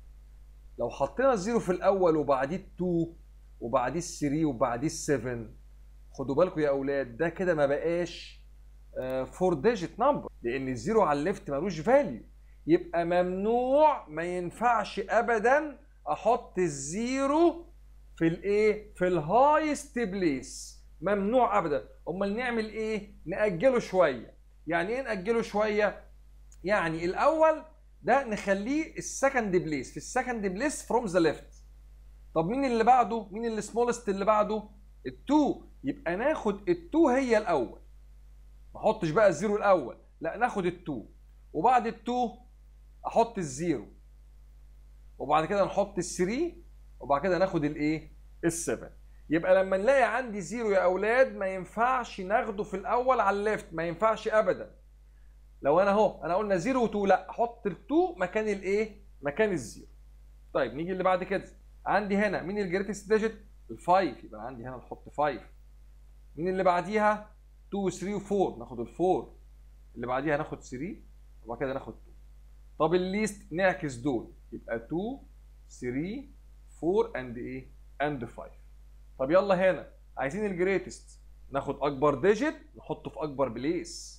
لو حطينا الزيرو في الاول وبعديه ال2 وبعديه ال3 وبعديه ال7، خدوا بالكم يا اولاد، ده كده ما بقاش 4 ديجيت نمبر، لان الزيرو على الليفت ملوش فاليو. يبقى ممنوع، ما ينفعش ابدا احط الزيرو في الايه؟ في الهايست بليس، ممنوع ابدا. امال نعمل ايه؟ ناجله شويه. يعني ايه ناجله شويه؟ يعني الاول ده نخليه السكند بليس، في السكند بليس فروم ذا ليفت. طب مين اللي بعده؟ مين اللي سمولست اللي بعده؟ ال2. يبقى ناخد ال2 هي الاول، ما احطش بقى الزيرو الاول، لا ناخد ال2 وبعد ال2 احط الزيرو وبعد كده نحط ال3 وبعد كده ناخد الايه؟ ال7. يبقى لما نلاقي عندي زيرو يا اولاد ما ينفعش ناخده في الاول على الليفت، ما ينفعش ابدا. لو انا اهو انا قلنا 0 و2، لا احط ال2 مكان الايه؟ مكان الزيرو. طيب نيجي اللي بعد كده، عندي هنا مين الجريتست ديجيت؟ ال5، يبقى عندي هنا نحط 5. مين اللي بعديها؟ 2 و 3 و4، ناخد ال4. اللي بعديها ناخد 3 وبعد كده ناخد 2. طب الليست نعكس دول، يبقى 2 3 4 اند ايه؟ اند 5. طب يلا هنا عايزين الجريتست، ناخد اكبر ديجيت نحطه في اكبر بليس.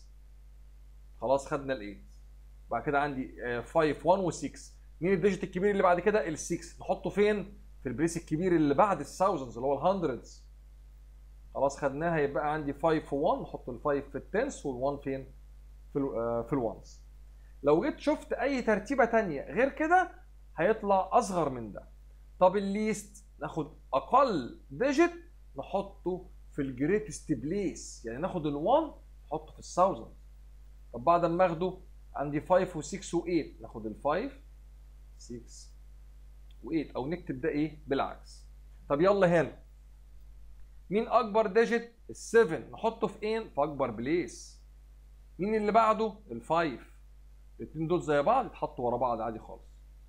خلاص خدنا ال8. بعد كده عندي 5 1 و6. مين الديجيت الكبير اللي بعد كده؟ ال6، نحطه فين؟ في البليس الكبير اللي بعد الثاوزندز اللي هو الهندردز. خلاص خدناها، يبقى عندي 5 و1، نحط ال5 في التنس وال1 فين؟ في الوانز. لو جيت شفت اي ترتيبه ثانيه غير كده هيطلع اصغر من ده. طب الليست ناخد اقل ديجيت نحطه في الجريتست بليس، يعني ناخد ال1 نحطه في الثاوزند. طب بعد ما اخده عندي 5 و6 و8، ناخد ال5 6 و8، او نكتب ده ايه؟ بالعكس. طب يلا هنا مين اكبر ديجيت؟ ال7، نحطه في ايه؟ في اكبر بليس. مين اللي بعده؟ ال5. الاثنين دول زي بعض يتحطوا ورا بعض عادي خالص.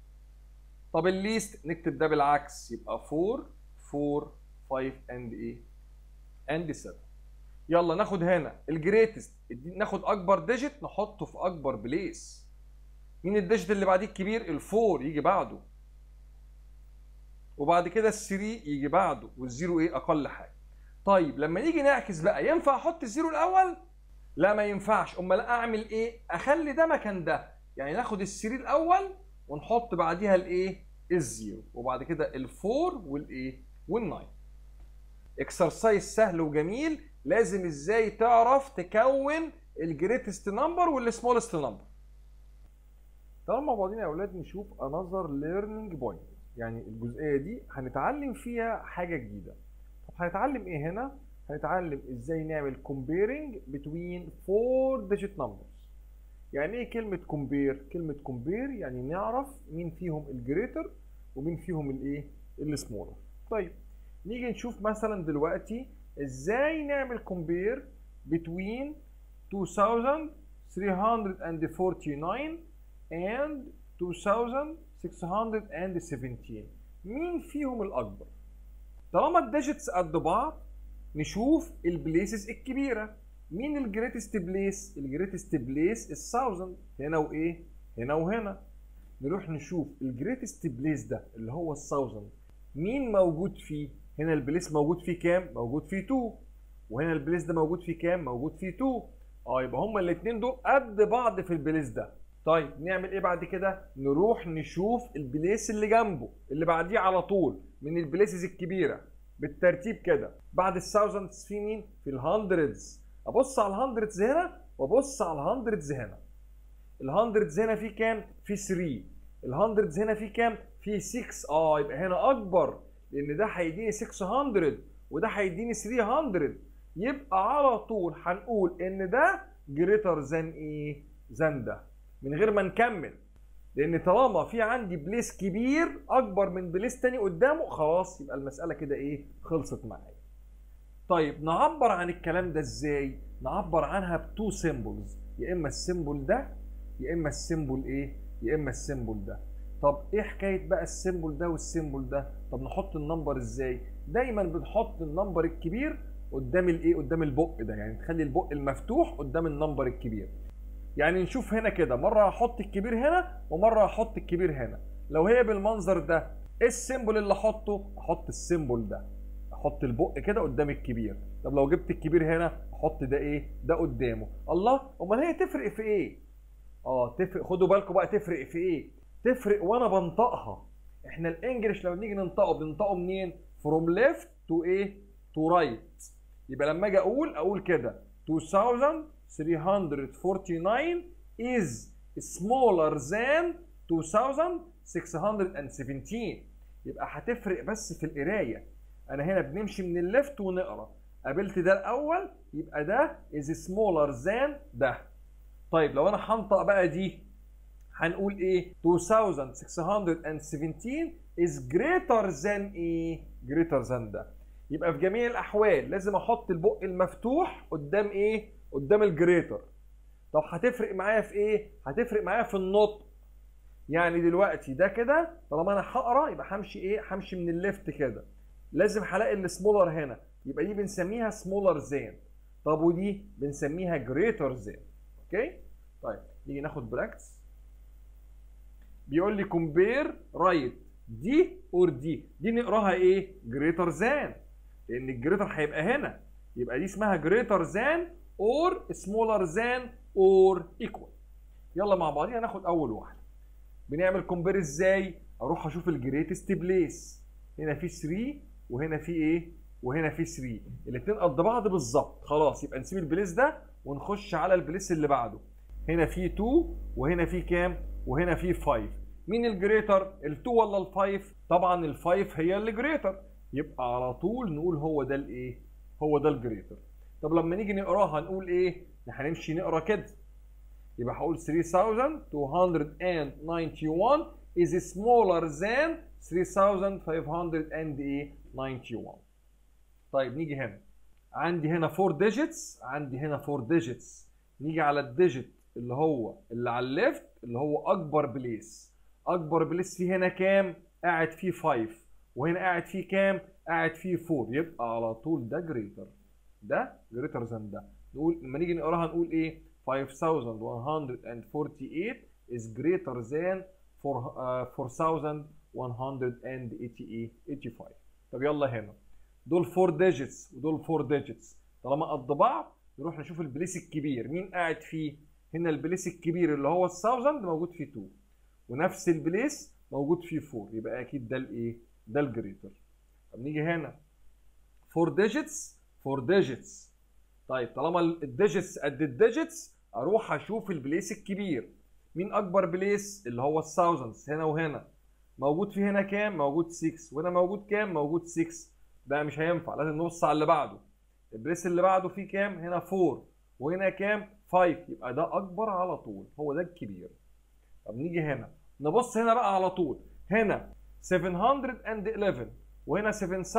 طب الليست نكتب ده بالعكس، يبقى 4 4 5 اند ايه؟ اند 7. يلا ناخد هنا الجريتست، ناخد اكبر ديجيت نحطه في اكبر بليس. مين الديجيت اللي بعديه الكبير؟ ال4 يجي بعده، وبعد كده ال3 يجي بعده، والزيرو ايه؟ اقل حاجه. طيب لما نيجي نعكس بقى، ينفع احط الزيرو الاول؟ لا ما ينفعش. امال اعمل ايه؟ اخلي ده مكان ده، يعني ناخد ال3 الاول ونحط بعديها الايه؟ الزيرو، وبعد كده ال4 والايه؟ وال9. اكسرسايز سهل وجميل. لازم ازاي تعرف تكون الجريتست نمبر والسمولست نمبر. تعالوا مع بعضنا يا اولاد نشوف another learning point. يعني الجزئيه دي هنتعلم فيها حاجه جديده. طب هنتعلم ايه هنا؟ هنتعلم ازاي نعمل comparing between 4 digit numbers. يعني ايه كلمه compare؟ كلمه compare يعني نعرف مين فيهم الجريتر ومين فيهم الايه؟ السمولر. طيب نيجي نشوف مثلا دلوقتي ازاي نعمل compare between 2349 and 2617. مين فيهم الأكبر؟ طالما الديجيتس قد بعض نشوف البليسز الكبيرة. مين الجريتست بليس؟ الجريتست بليس ال1000 هنا وإيه؟ هنا وهنا. نروح نشوف الجريتست بليس ده اللي هو ال1000 مين موجود فيه؟ هنا البليس موجود فيه كام؟ موجود فيه 2. وهنا البليس ده موجود فيه كام؟ موجود فيه 2. يبقى هما الاثنين دول قد بعض في البليس ده. طيب نعمل ايه بعد كده؟ نروح نشوف البليس اللي جنبه اللي بعديه على طول من البليسز الكبيره بالترتيب كده. بعد الثاوزندز في مين؟ في الهندردز. ابص على الهندردز هنا وابص على الهندردز هنا. الهندردز هنا في كام؟ في 3. الهندردز هنا في كام؟ في 6. يبقى هنا اكبر لان ده هيديني 600 وده هيديني 300. يبقى على طول هنقول ان ده جريتر ذان ايه؟ ذان ده، من غير ما نكمل. لان طالما في عندي بليس كبير اكبر من بليس تاني قدامه، خلاص يبقى المساله كده ايه؟ خلصت معايا. طيب نعبر عن الكلام ده ازاي؟ نعبر عنها بتو سيمبلز، يا اما السيمبل ده يا اما السيمبل ايه؟ يا اما السيمبل ده. طب ايه حكايه بقى السيمبل ده والسيمبل ده؟ طب نحط النمبر ازاي؟ دايما بنحط النمبر الكبير قدام الايه؟ قدام البق ده، يعني تخلي البق المفتوح قدام النمبر الكبير. يعني نشوف هنا كده، مره هحط الكبير هنا ومره هحط الكبير هنا. لو هي بالمنظر ده، ايه السيمبل اللي احطه؟ احط السيمبل ده، احط البق كده قدام الكبير. طب لو جبت الكبير هنا احط ده ايه؟ ده قدامه. الله، امال هي تفرق في ايه؟ تفرق. خدوا بالكم بقى تفرق في ايه؟ تفرق وانا بنطقها. احنا الانجليش لما بنيجي ننطقه بننطقه منين؟ فروم ليفت تو ايه؟ تو رايت. يبقى لما اجي اقول كده 2349 is smaller than 2617. يبقى هتفرق بس في القرايه. انا هنا بنمشي من الليفت ونقرا، قابلت ده الاول يبقى ده is smaller than ده. طيب لو انا هنطق بقى دي هنقول ايه؟ 2617 is greater than ايه؟ greater than ده. يبقى في جميع الاحوال لازم احط البق المفتوح قدام ايه؟ قدام الجريتر. طب هتفرق معايا في ايه؟ هتفرق معايا في النطق. يعني دلوقتي ده كده طالما انا هقرا يبقى همشي ايه؟ همشي من الليفت كده، لازم هلاقي السمولر هنا، يبقى دي بنسميها سمولر زان. طب ودي بنسميها جريتر زان. اوكي؟ طيب نيجي ناخد براكتس. بيقول لي كومبير رايت دي اور دي نقراها ايه؟ جريتر زان، لان الجريتر هيبقى هنا، يبقى دي اسمها جريتر زان اور سمولر زان اور ايكوال. يلا مع بعضينا ناخد اول واحده. بنعمل كومبير ازاي؟ اروح اشوف الجريتست بليس. هنا في 3 وهنا في ايه؟ وهنا في 3، الاثنين قد بعض بالظبط. خلاص يبقى نسيب البليس ده ونخش على البليس اللي بعده. هنا في 2 وهنا في كام؟ وهنا في 5. مين الجريتر؟ ال2 ولا ال5؟ طبعا ال5 هي اللي جريتر، يبقى على طول نقول هو ده الايه؟ هو ده الجريتر. طب لما نيجي نقراها نقول ايه؟ هنمشي نقرا كده. يبقى هقول 3291 is smaller than 3591. طيب نيجي هنا، عندي هنا 4 digits، عندي هنا 4 digits. نيجي على الديجيت اللي هو اللي على الليفت اللي هو اكبر بليس. اكبر بليس فيه هنا كام؟ قاعد فيه 5، وهنا قاعد فيه كام؟ قاعد فيه 4. يبقى على طول ده جريتر، ده جريتر ذان ده. نقول لما نيجي نقراها نقول ايه؟ 5148 is greater than 4185. طب يلا هنا دول 4 digits ودول 4 digits، طالما قد بعض نروح نشوف البليس الكبير مين قاعد فيه. هنا البليس الكبير اللي هو ال 1000 موجود فيه 2، ونفس البليس موجود فيه 4، يبقى اكيد ده الايه؟ ده الجريتر. طب نيجي هنا 4 digits 4 digits. طيب طالما الديجيتس قد الديجيتس اروح اشوف البليس الكبير. مين اكبر بليس؟ اللي هو الثاوزندز. هنا وهنا موجود فيه هنا كام؟ موجود 6، وهنا موجود كام؟ موجود 6. ده مش هينفع، لازم نبص على اللي بعده. البليس اللي بعده فيه كام؟ هنا 4 وهنا كام؟ 5، يبقى ده اكبر على طول، هو ده الكبير. طب نيجي هنا نبص هنا بقى على طول. هنا 711 وهنا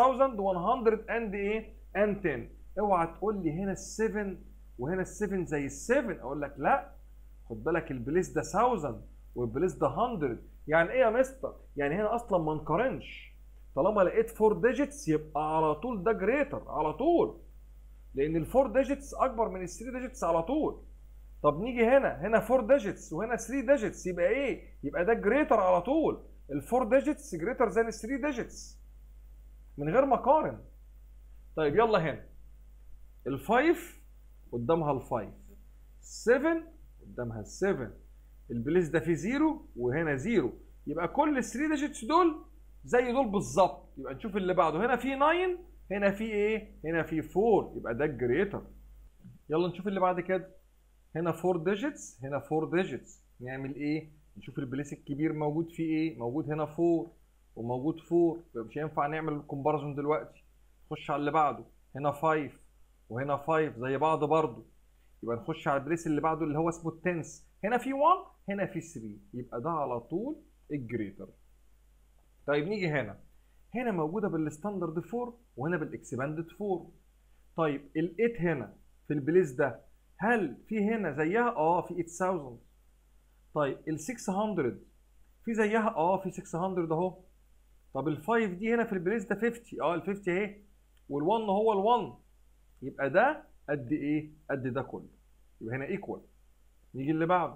7110. اوعى تقول لي هنا ال7 وهنا ال7 زي ال7، اقول لك لا، خد بالك البليس ده 1000 والبليس ده 100. يعني ايه يا مستر؟ يعني هنا اصلا ما نقارنش، طالما لقيت 4 ديجيتس يبقى على طول ده جريتر على طول، لان ال4 ديجيتس اكبر من ال3 ديجيتس على طول. طب نيجي هنا 4 ديجيتس وهنا 3 ديجيتس، يبقى ايه؟ يبقى ده جريتر على طول. ال4 ديجيتس جريتر زي ال3 ديجيتس من غير ما اقارن. طيب يلا هنا ال5 قدامها ال5، 7 قدامها ال7، البليس ده فيه 0 وهنا 0، يبقى كل ال 3 ديجيتس دول زي دول بالظبط. يبقى نشوف اللي بعده، هنا فيه 9 هنا فيه ايه؟ هنا فيه 4، يبقى ده الجريتر. يلا نشوف اللي بعد كده. هنا 4 ديجيتس هنا 4 ديجيتس، نعمل ايه؟ نشوف البليس الكبير موجود فيه ايه؟ موجود هنا 4 وموجود 4، يبقى مش هينفع نعمل كومباريزون دلوقتي. نخش على اللي بعده، هنا 5 وهنا 5 زي بعض برضه، يبقى نخش على البليس اللي بعده اللي هو اسمه التنس. هنا في 1 هنا في 3، يبقى ده على طول الجريتر. طيب نيجي هنا موجوده بالستاندرد 4 وهنا بالاكسباندد 4. طيب ال8 هنا في البليس ده هل في هنا زيها؟ في 8000. طيب ال600 في زيها؟ في 600 اهو. طب ال5 دي هنا في البليس ده 50، ال50 اهي، وال1 هو ال1، يبقى ده قد ايه؟ قد ده كله، يبقى هنا ايكوال. نيجي اللي بعده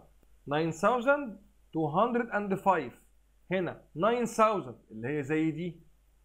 9205، هنا 9000 اللي هي زي دي،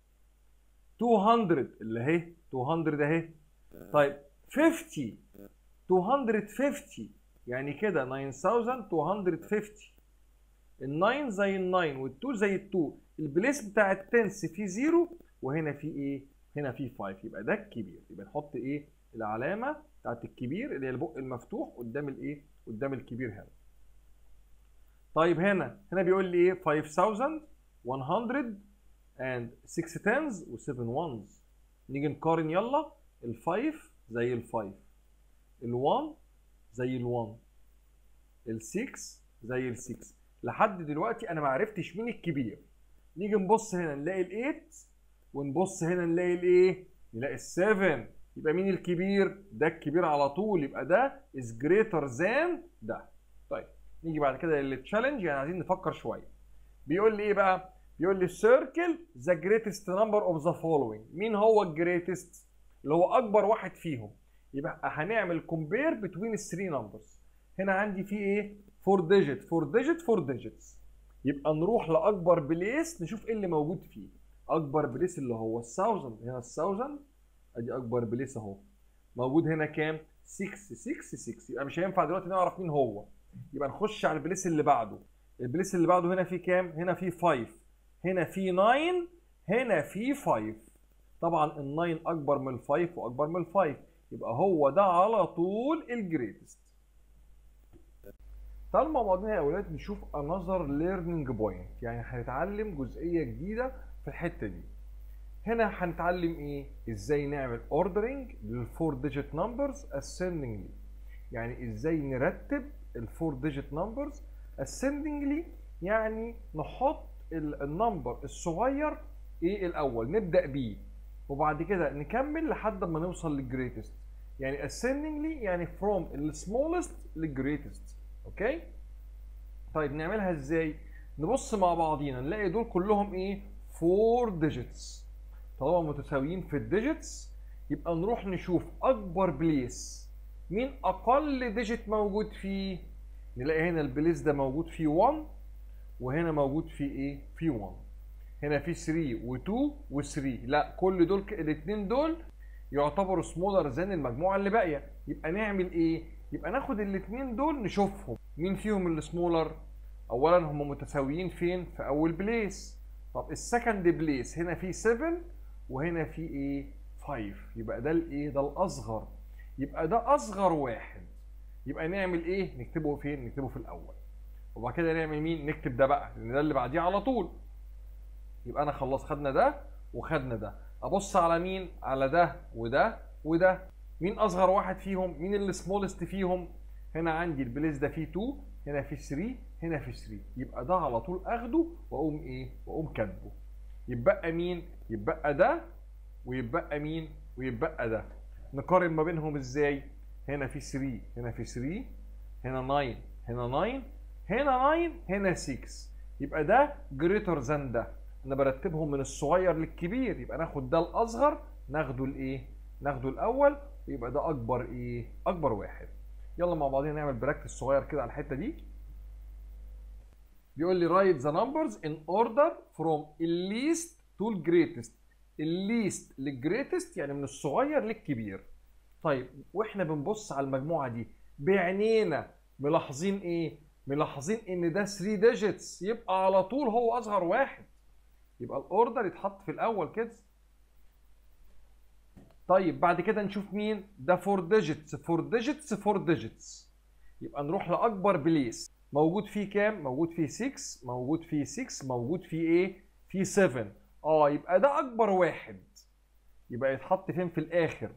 200 اللي اهي 200 اهي. طيب 50 250 يعني كده 9250. ال9 زي ال9 وال2 زي ال2، البليس بتاع التنس فيه 0 وهنا فيه ايه؟ هنا فيه 5، يبقى ده الكبير. يبقى نحط ايه؟ العلامه بتاعت الكبير اللي هي البق المفتوح قدام الايه؟ قدام الكبير هنا. طيب هنا بيقول لي ايه؟ 5100 and 6 tens و7 ones. نيجي نقارن يلا. ال5 زي ال5، ال1 زي ال1، ال6 زي ال6. لحد دلوقتي انا ما عرفتش مين الكبير. نيجي نبص هنا نلاقي ال8 ونبص هنا نلاقي الايه؟ نلاقي ال7، يبقى مين الكبير؟ ده الكبير على طول، يبقى ده is greater than ده. طيب نيجي بعد كده للتشالنج، يعني عايزين نفكر شويه. بيقول لي ايه بقى؟ بيقول لي circle the greatest number of the following. مين هو الجريتست؟ اللي هو اكبر واحد فيهم. يبقى هنعمل compare between the 3 numbers. هنا عندي فيه ايه؟ 4 digit 4 digit 4 digits. يبقى نروح لاكبر بليس نشوف ايه اللي موجود فيه. اكبر بليس اللي هو ال1000، هنا ال1000 ادي اكبر بليس اهو. موجود هنا كام؟ 6 6 6. يبقى مش هينفع دلوقتي نعرف مين هو. يبقى نخش على البليس اللي بعده. البليس اللي بعده هنا فيه كام؟ هنا فيه 5، هنا فيه 9، هنا فيه 5. طبعا ال9 اكبر من ال5 واكبر من ال5، يبقى هو ده على طول الجريتست. تعالوا مع بعضنا يا اولاد نشوف another learning point، يعني هنتعلم جزئيه جديده في الحته دي. هنا هنتعلم ايه؟ ازاي نعمل ordering لل4 digit numbers ascendingly، يعني ازاي نرتب ال4 digit numbers ascendingly، يعني نحط النمبر الصغير ايه الاول، نبدا بيه وبعد كده نكمل لحد ما نوصل للجريتست. يعني ascendingly يعني from السمولست للجريتست. اوكي؟ طيب نعملها ازاي؟ نبص مع بعضينا نلاقي دول كلهم ايه؟ 4 digits. طالما متساويين في الديجيتس يبقى نروح نشوف اكبر بليس مين اقل ديجيت موجود فيه. نلاقي هنا البليس ده موجود فيه 1 وهنا موجود فيه ايه؟ فيه 1. هنا في 3 و2 و3. لا، كل دول الاثنين دول يعتبروا سمولر ذان المجموعه اللي باقيه. يبقى نعمل ايه؟ يبقى ناخد الاثنين دول نشوفهم مين فيهم السمولر. اولا هم متساويين فين؟ في اول بليس. طب السكند بليس هنا في 7 وهنا في ايه؟ 5. يبقى ده الايه؟ ده الاصغر. يبقى ده اصغر واحد. يبقى نعمل ايه؟ نكتبه فين؟ نكتبه في الاول. وبعد كده نعمل مين؟ نكتب ده بقى، لان ده اللي بعديه على طول. يبقى انا خلاص خدنا ده وخدنا ده. ابص على مين؟ على ده وده وده. مين اصغر واحد فيهم؟ مين اللي سمولست فيهم؟ هنا عندي البليس ده فيه 2، هنا فيه 3، هنا فيه 3. يبقى ده على طول اخده واقوم ايه؟ واقوم كاتبه. يبقى مين؟ يبقى ده ويبقى مين؟ ويبقى ده. نقارن ما بينهم ازاي؟ هنا في 3، هنا في 3، هنا 9، هنا 9، هنا 9، هنا 6. يبقى ده جريتر ذان ده. انا برتبهم من الصغير للكبير. يبقى ناخد ده الاصغر ناخده الايه؟ ناخده الاول. يبقى ده اكبر ايه؟ اكبر واحد. يلا مع بعضنا نعمل براكتس صغير كده على الحته دي. بيقول لي write the numbers in order from least to greatest. الليست للجريتست يعني من الصغير للكبير. طيب واحنا بنبص على المجموعه دي بعينينا ملاحظين ايه؟ ملاحظين ان ده 3 ديجيتس، يبقى على طول هو اصغر واحد. يبقى الاوردر يتحط في الاول كده. طيب بعد كده نشوف مين؟ ده 4 ديجيتس 4 ديجيتس 4 ديجيتس. يبقى نروح لاكبر بليس. موجود فيه كام؟ موجود فيه 6، موجود فيه 6، موجود فيه ايه؟ فيه 7. يبقى ده اكبر واحد. يبقى يتحط فين؟ في الاخر.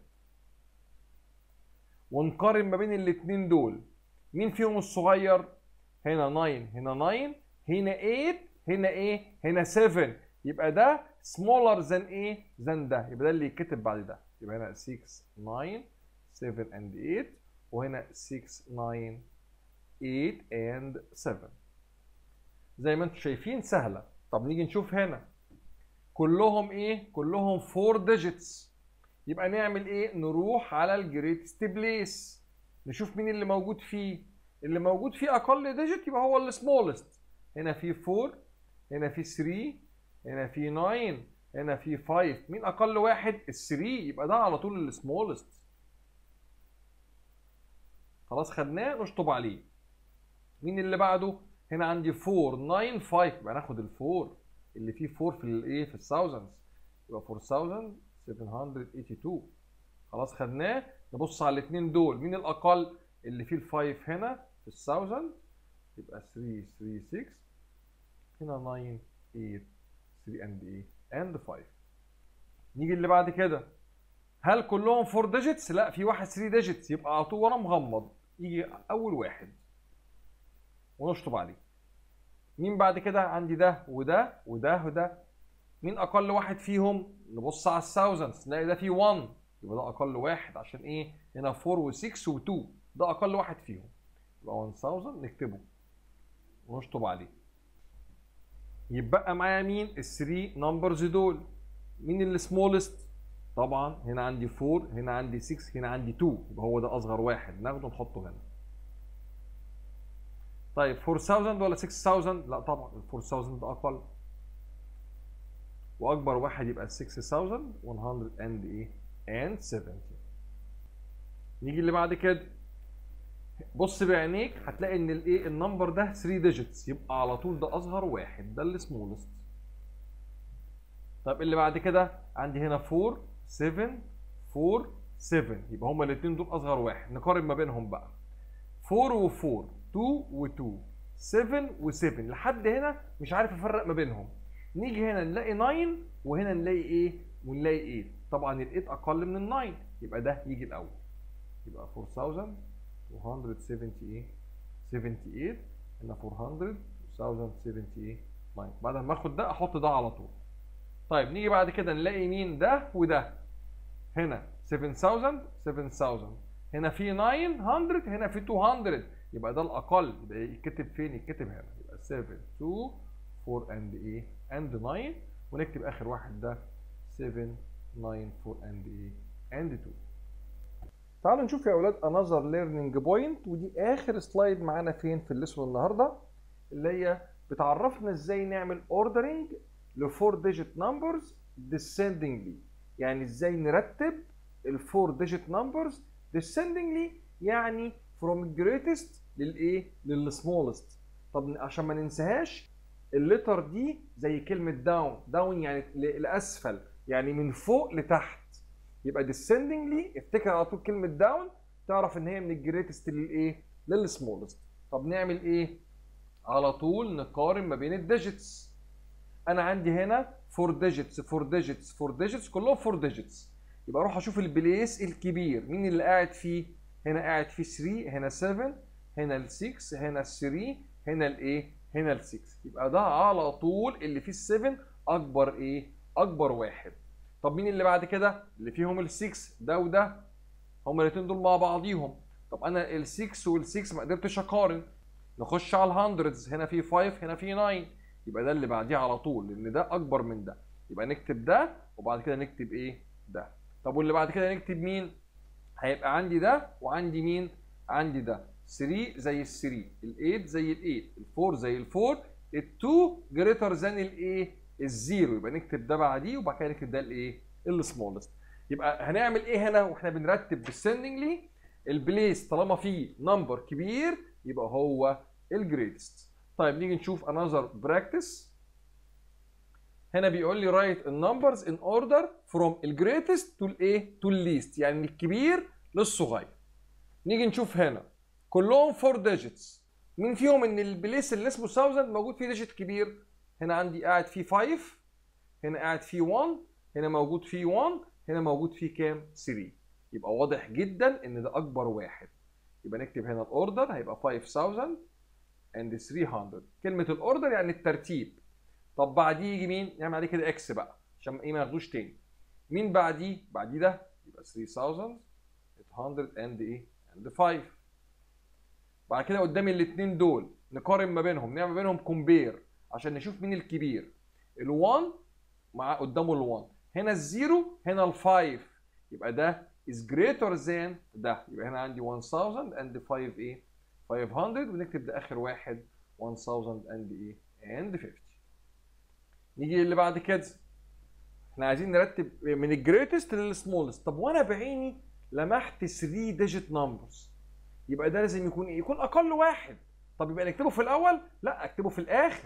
ونقارن ما بين الاثنين دول. مين فيهم الصغير؟ هنا 9، هنا 9، هنا 8، هنا ايه؟ هنا 7. يبقى ده smaller than ايه؟ than ده. يبقى ده اللي يتكتب بعد ده. يبقى هنا 6 9 7 and 8 وهنا 6 9 8 and 7. زي ما انتم شايفين سهله. طب نيجي نشوف هنا كلهم ايه؟ كلهم 4 digits. يبقى نعمل ايه؟ نروح على الجريتست بليس نشوف مين اللي موجود فيه. اللي موجود فيه اقل ديجيت يبقى هو السمولست. هنا في 4، هنا في 3، هنا في 9، هنا في 5. مين اقل واحد؟ ال3. يبقى ده على طول السمولست. خلاص خدناه نشطب عليه. مين اللي بعده؟ هنا عندي 4 9 5. يبقى ناخد ال4 اللي فيه 4 في الايه؟ في الثاوزندز. يبقى 4782. خلاص خدناه. نبص على الاثنين دول مين الاقل؟ اللي فيه ال5 هنا في الثاوزند. يبقى 3 3 6. هنا 9 8 3 and ايه؟ and 5. نيجي اللي بعد كده. هل كلهم 4 ديجيتس؟ لا، في واحد 3 ديجيتس. يبقى على طول وانا مغمض يجي اول واحد ونشطب عليه. مين بعد كده؟ عندي ده وده وده وده. مين اقل واحد فيهم؟ نبص على الثاوزندز نلاقي ده فيه 1. يبقى ده اقل واحد. عشان ايه؟ هنا 4 و6 و2. ده اقل واحد فيهم. يبقى 1000 نكتبه ونشطب عليه. يبقى معايا مين؟ ال3 نمبرز دول. مين السمولست؟ طبعا هنا عندي 4، هنا عندي 6، هنا عندي 2. يبقى هو ده اصغر واحد ناخده نحطه هنا. طيب 4000 ولا 6000؟ لا طبعا ال 4000 ده اقل. واكبر واحد يبقى 6170. نيجي اللي بعد كده. بص بعينيك هتلاقي ان الايه؟ النمبر ده 3 ديجيتس. يبقى على طول ده اصغر واحد، ده السمولست. طب اللي بعد كده عندي هنا 4 7 4 7. يبقى هما الاثنين دول اصغر واحد. نقارن ما بينهم بقى. 4 و4 2 و2 7 و7. لحد هنا مش عارف افرق ما بينهم. نيجي هنا نلاقي 9 وهنا نلاقي ايه؟ ونلاقي 8. طبعا ال 8 اقل من ال 9. يبقى ده يجي الاول. يبقى 4278 78. هنا 400 1078 9. بعد ما اخد ده احط ده على طول. طيب نيجي بعد كده نلاقي مين؟ ده وده. هنا 7000 7000. هنا في 900، هنا في 200. يبقى ده الاقل. يبقى يتكتب فين؟ يتكتب هنا. يبقى 7 2 4 and ايه؟ and 9. ونكتب اخر واحد ده 7 9 4 and ايه؟ and 2. تعالوا نشوف يا اولاد another learning point، ودي اخر سلايد معانا فين في الليسون النهارده، اللي هي بتعرفنا ازاي نعمل ordering ل 4 digit numbers descendingly. يعني ازاي نرتب ال 4 digit numbers descendingly، يعني from greatest للايه؟ للسمولست. طب عشان ما ننساهاش، اللتر دي زي كلمه داون يعني لاسفل، يعني من فوق لتحت. يبقى descendingly افتكر على طول كلمه داون، تعرف ان هي من الجريتست للايه؟ للسمولست. طب نعمل ايه؟ على طول نقارن ما بين الديجيتس. انا عندي هنا 4 ديجيتس 4 ديجيتس 4 ديجيتس كلهم 4 ديجيتس، يبقى اروح اشوف البليس الكبير مين اللي قاعد فيه. هنا قاعد فيه 3، هنا 7، هنا ال 6، هنا ال 3، هنا الايه؟ هنا ال 6. يبقى ده على طول اللي فيه ال 7 اكبر ايه؟ اكبر واحد. طب مين اللي بعد كده؟ اللي فيهم ال 6 ده وده، هما الاثنين دول مع بعضيهم. طب انا ال 6 وال 6 ما قدرتش اقارن، نخش على الهندردز، هنا في 5 هنا في 9، يبقى ده اللي بعديه على طول لان ده اكبر من ده، يبقى نكتب ده وبعد كده نكتب ايه؟ ده. طب واللي بعد كده نكتب مين؟ هيبقى عندي ده وعندي مين؟ عندي ده 3 زي ال 3، ال 8 زي ال 8، ال 4 زي ال 4، ال 2 جريتر ذان الايه؟ الزيرو، يبقى نكتب ده بعديه وبعد كده نكتب ده الايه؟ السمولست. يبقى هنعمل ايه هنا واحنا بنرتب descendingly؟ البليس طالما فيه نمبر كبير يبقى هو الجريتست. طيب نيجي نشوف another practice. هنا بيقول لي write النمبرز in order from الجريتست to الايه؟ to least، يعني من الكبير للصغير. نيجي نشوف هنا كلهم 4 digits، مين فيهم ان البليس اللي اسمه 1000 موجود فيه ديجيت كبير؟ هنا عندي قاعد فيه 5، هنا قاعد فيه 1، هنا موجود فيه 1، هنا موجود فيه كام؟ 3. يبقى واضح جدا ان ده اكبر واحد، يبقى نكتب هنا الاوردر هيبقى 5300. كلمه الاوردر يعني الترتيب. طب بعديه يجي مين؟ نعمل عليه كده اكس بقى عشان ايه ما ناخدوش تاني. مين بعديه؟ بعديه ده، يبقى 3805. بعد كده قدامي الاثنين دول نقارن ما بينهم، نعمل بينهم كومبير عشان نشوف مين الكبير. ال1 مع قدامه ال1، هنا الزيرو هنا ال5، يبقى ده is greater than ده، يبقى هنا عندي 1005 ايه؟ 500، ونكتب ده اخر واحد 1050. نيجي اللي بعد كده، احنا عايزين نرتب من الجريتست للسمولست. طب وانا بعيني لمحت 3 ديجيت نمبرز، يبقى ده لازم يكون ايه؟ يكون اقل واحد. طب يبقى نكتبه في الاول؟ لا، اكتبه في الاخر،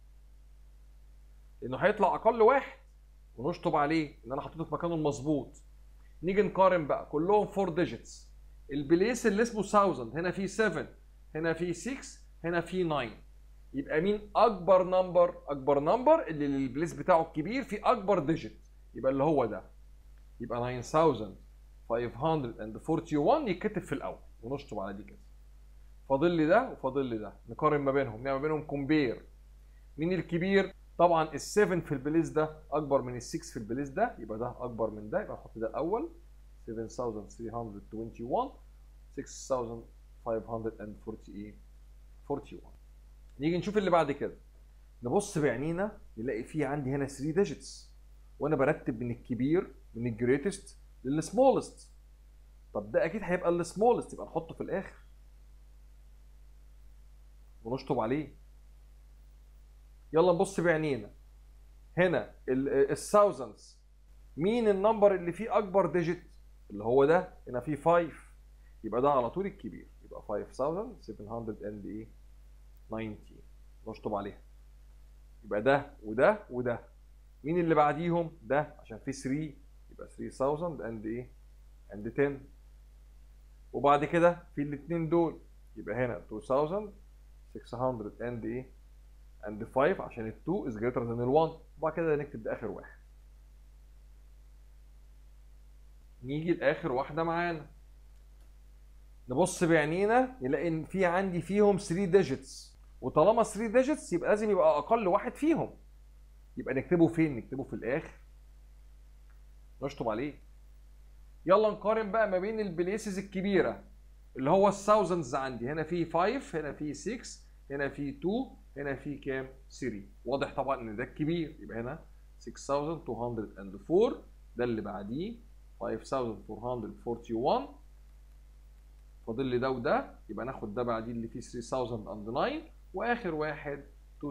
لانه هيطلع اقل واحد ونشطب عليه ان انا حطيته في مكانه المظبوط. نيجي نقارن بقى كلهم 4 ديجيتس. البليس اللي اسمه 1000 هنا فيه 7، هنا فيه 6، هنا فيه 9، يبقى مين اكبر نمبر؟ اكبر نمبر اللي البليس بتاعه الكبير فيه اكبر ديجيت، يبقى اللي هو ده، يبقى 9541 يتكتب في الاول ونشطب على دي كده. فاضل لي ده وفاضل لي ده، نقارن ما بينهم، نعمل بينهم كومبير. مين الكبير؟ طبعا ال7 في البليس ده اكبر من ال6 في البليس ده، يبقى ده اكبر من ده، يبقى نحط ده الاول 7321 6541. نيجي نشوف اللي بعد كده، نبص بعينينا نلاقي فيه عندي هنا 3 ديجيتس، وانا برتب من الكبير من الجريتست للسمولست. طب ده اكيد هيبقى السمولست، يبقى نحطه في الاخر ونشطب عليه. يلا نبص بعينينا هنا الثاوزندز، مين النمبر اللي فيه اكبر ديجيت؟ اللي هو ده، هنا فيه 5، يبقى ده على طول الكبير، يبقى 5719 نشطب عليها. يبقى ده وده وده. مين اللي بعديهم؟ ده عشان فيه 3، يبقى 3010. وبعد كده في الاثنين دول، يبقى هنا 2605 عشان ال2 is greater than ال1، وبعد كده نكتب ده اخر واحد. نيجي لاخر واحده معانا، نبص بعينينا نلاقي ان في عندي فيهم 3 ديجيتس، وطالما 3 ديجيتس يبقى لازم يبقى اقل واحد فيهم، يبقى نكتبه فين؟ نكتبه في الاخر نشطب عليه. يلا نقارن بقى ما بين البليسز الكبيره اللي هو الثاوزندز. عندي هنا في 5، هنا في 6، هنا في 2، هنا في كام؟ 3. واضح طبعا ان ده الكبير، يبقى هنا 6204، ده اللي بعديه 5441، فاضل لي ده وده، يبقى ناخد ده بعدين اللي فيه 3009، واخر واحد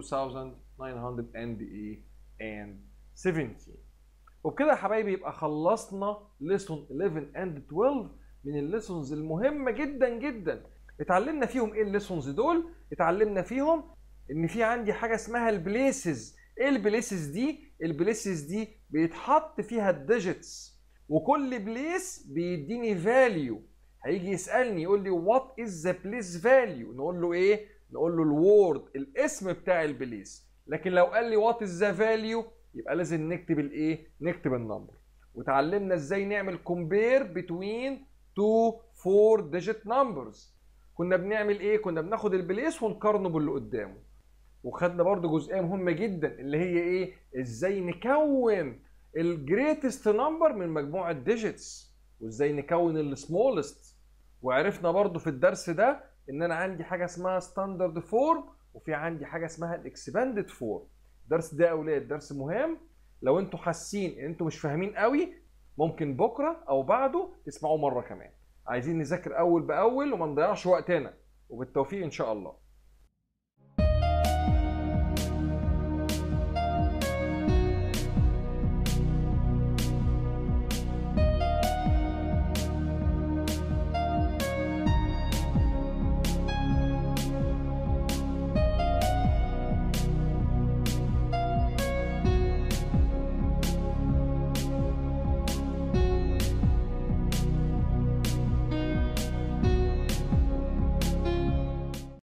2917. وبكده يا حبايبي يبقى خلصنا ليسون 11 and 12 من الليسونز المهمه جدا جدا. اتعلمنا فيهم ايه الليسونز دول؟ اتعلمنا فيهم ان في عندي حاجه اسمها البليسز. ايه البليسز دي؟ البليسز دي بيتحط فيها الديجيتس، وكل بليس بيديني فاليو. هيجي يسالني يقول لي وات از ذا بليس فاليو، نقول له ايه؟ نقول له الوورد، الاسم بتاع البليس. لكن لو قال لي وات از ذا فاليو يبقى لازم نكتب الايه؟ نكتب النمبر. وتعلمنا ازاي نعمل كومبير بتوين تو 4 ديجيت نمبرز. كنا بنعمل ايه؟ كنا بناخد البليس ونقارنه باللي قدامه. وخدنا برضو جزئيه مهمه جدا اللي هي ايه؟ ازاي نكون الجريتست نمبر من مجموعه ديجيتس، وازاي نكون السمولست. وعرفنا برضو في الدرس ده ان انا عندي حاجه اسمها ستاندرد فورم، وفي عندي حاجه اسمها الاكسباندد فورم. الدرس ده يا اولاد درس مهم. لو انتوا حاسين ان انتوا مش فاهمين قوي، ممكن بكره او بعده تسمعوه مره كمان. عايزين نذاكر اول باول وما نضيعش وقتنا، وبالتوفيق ان شاء الله.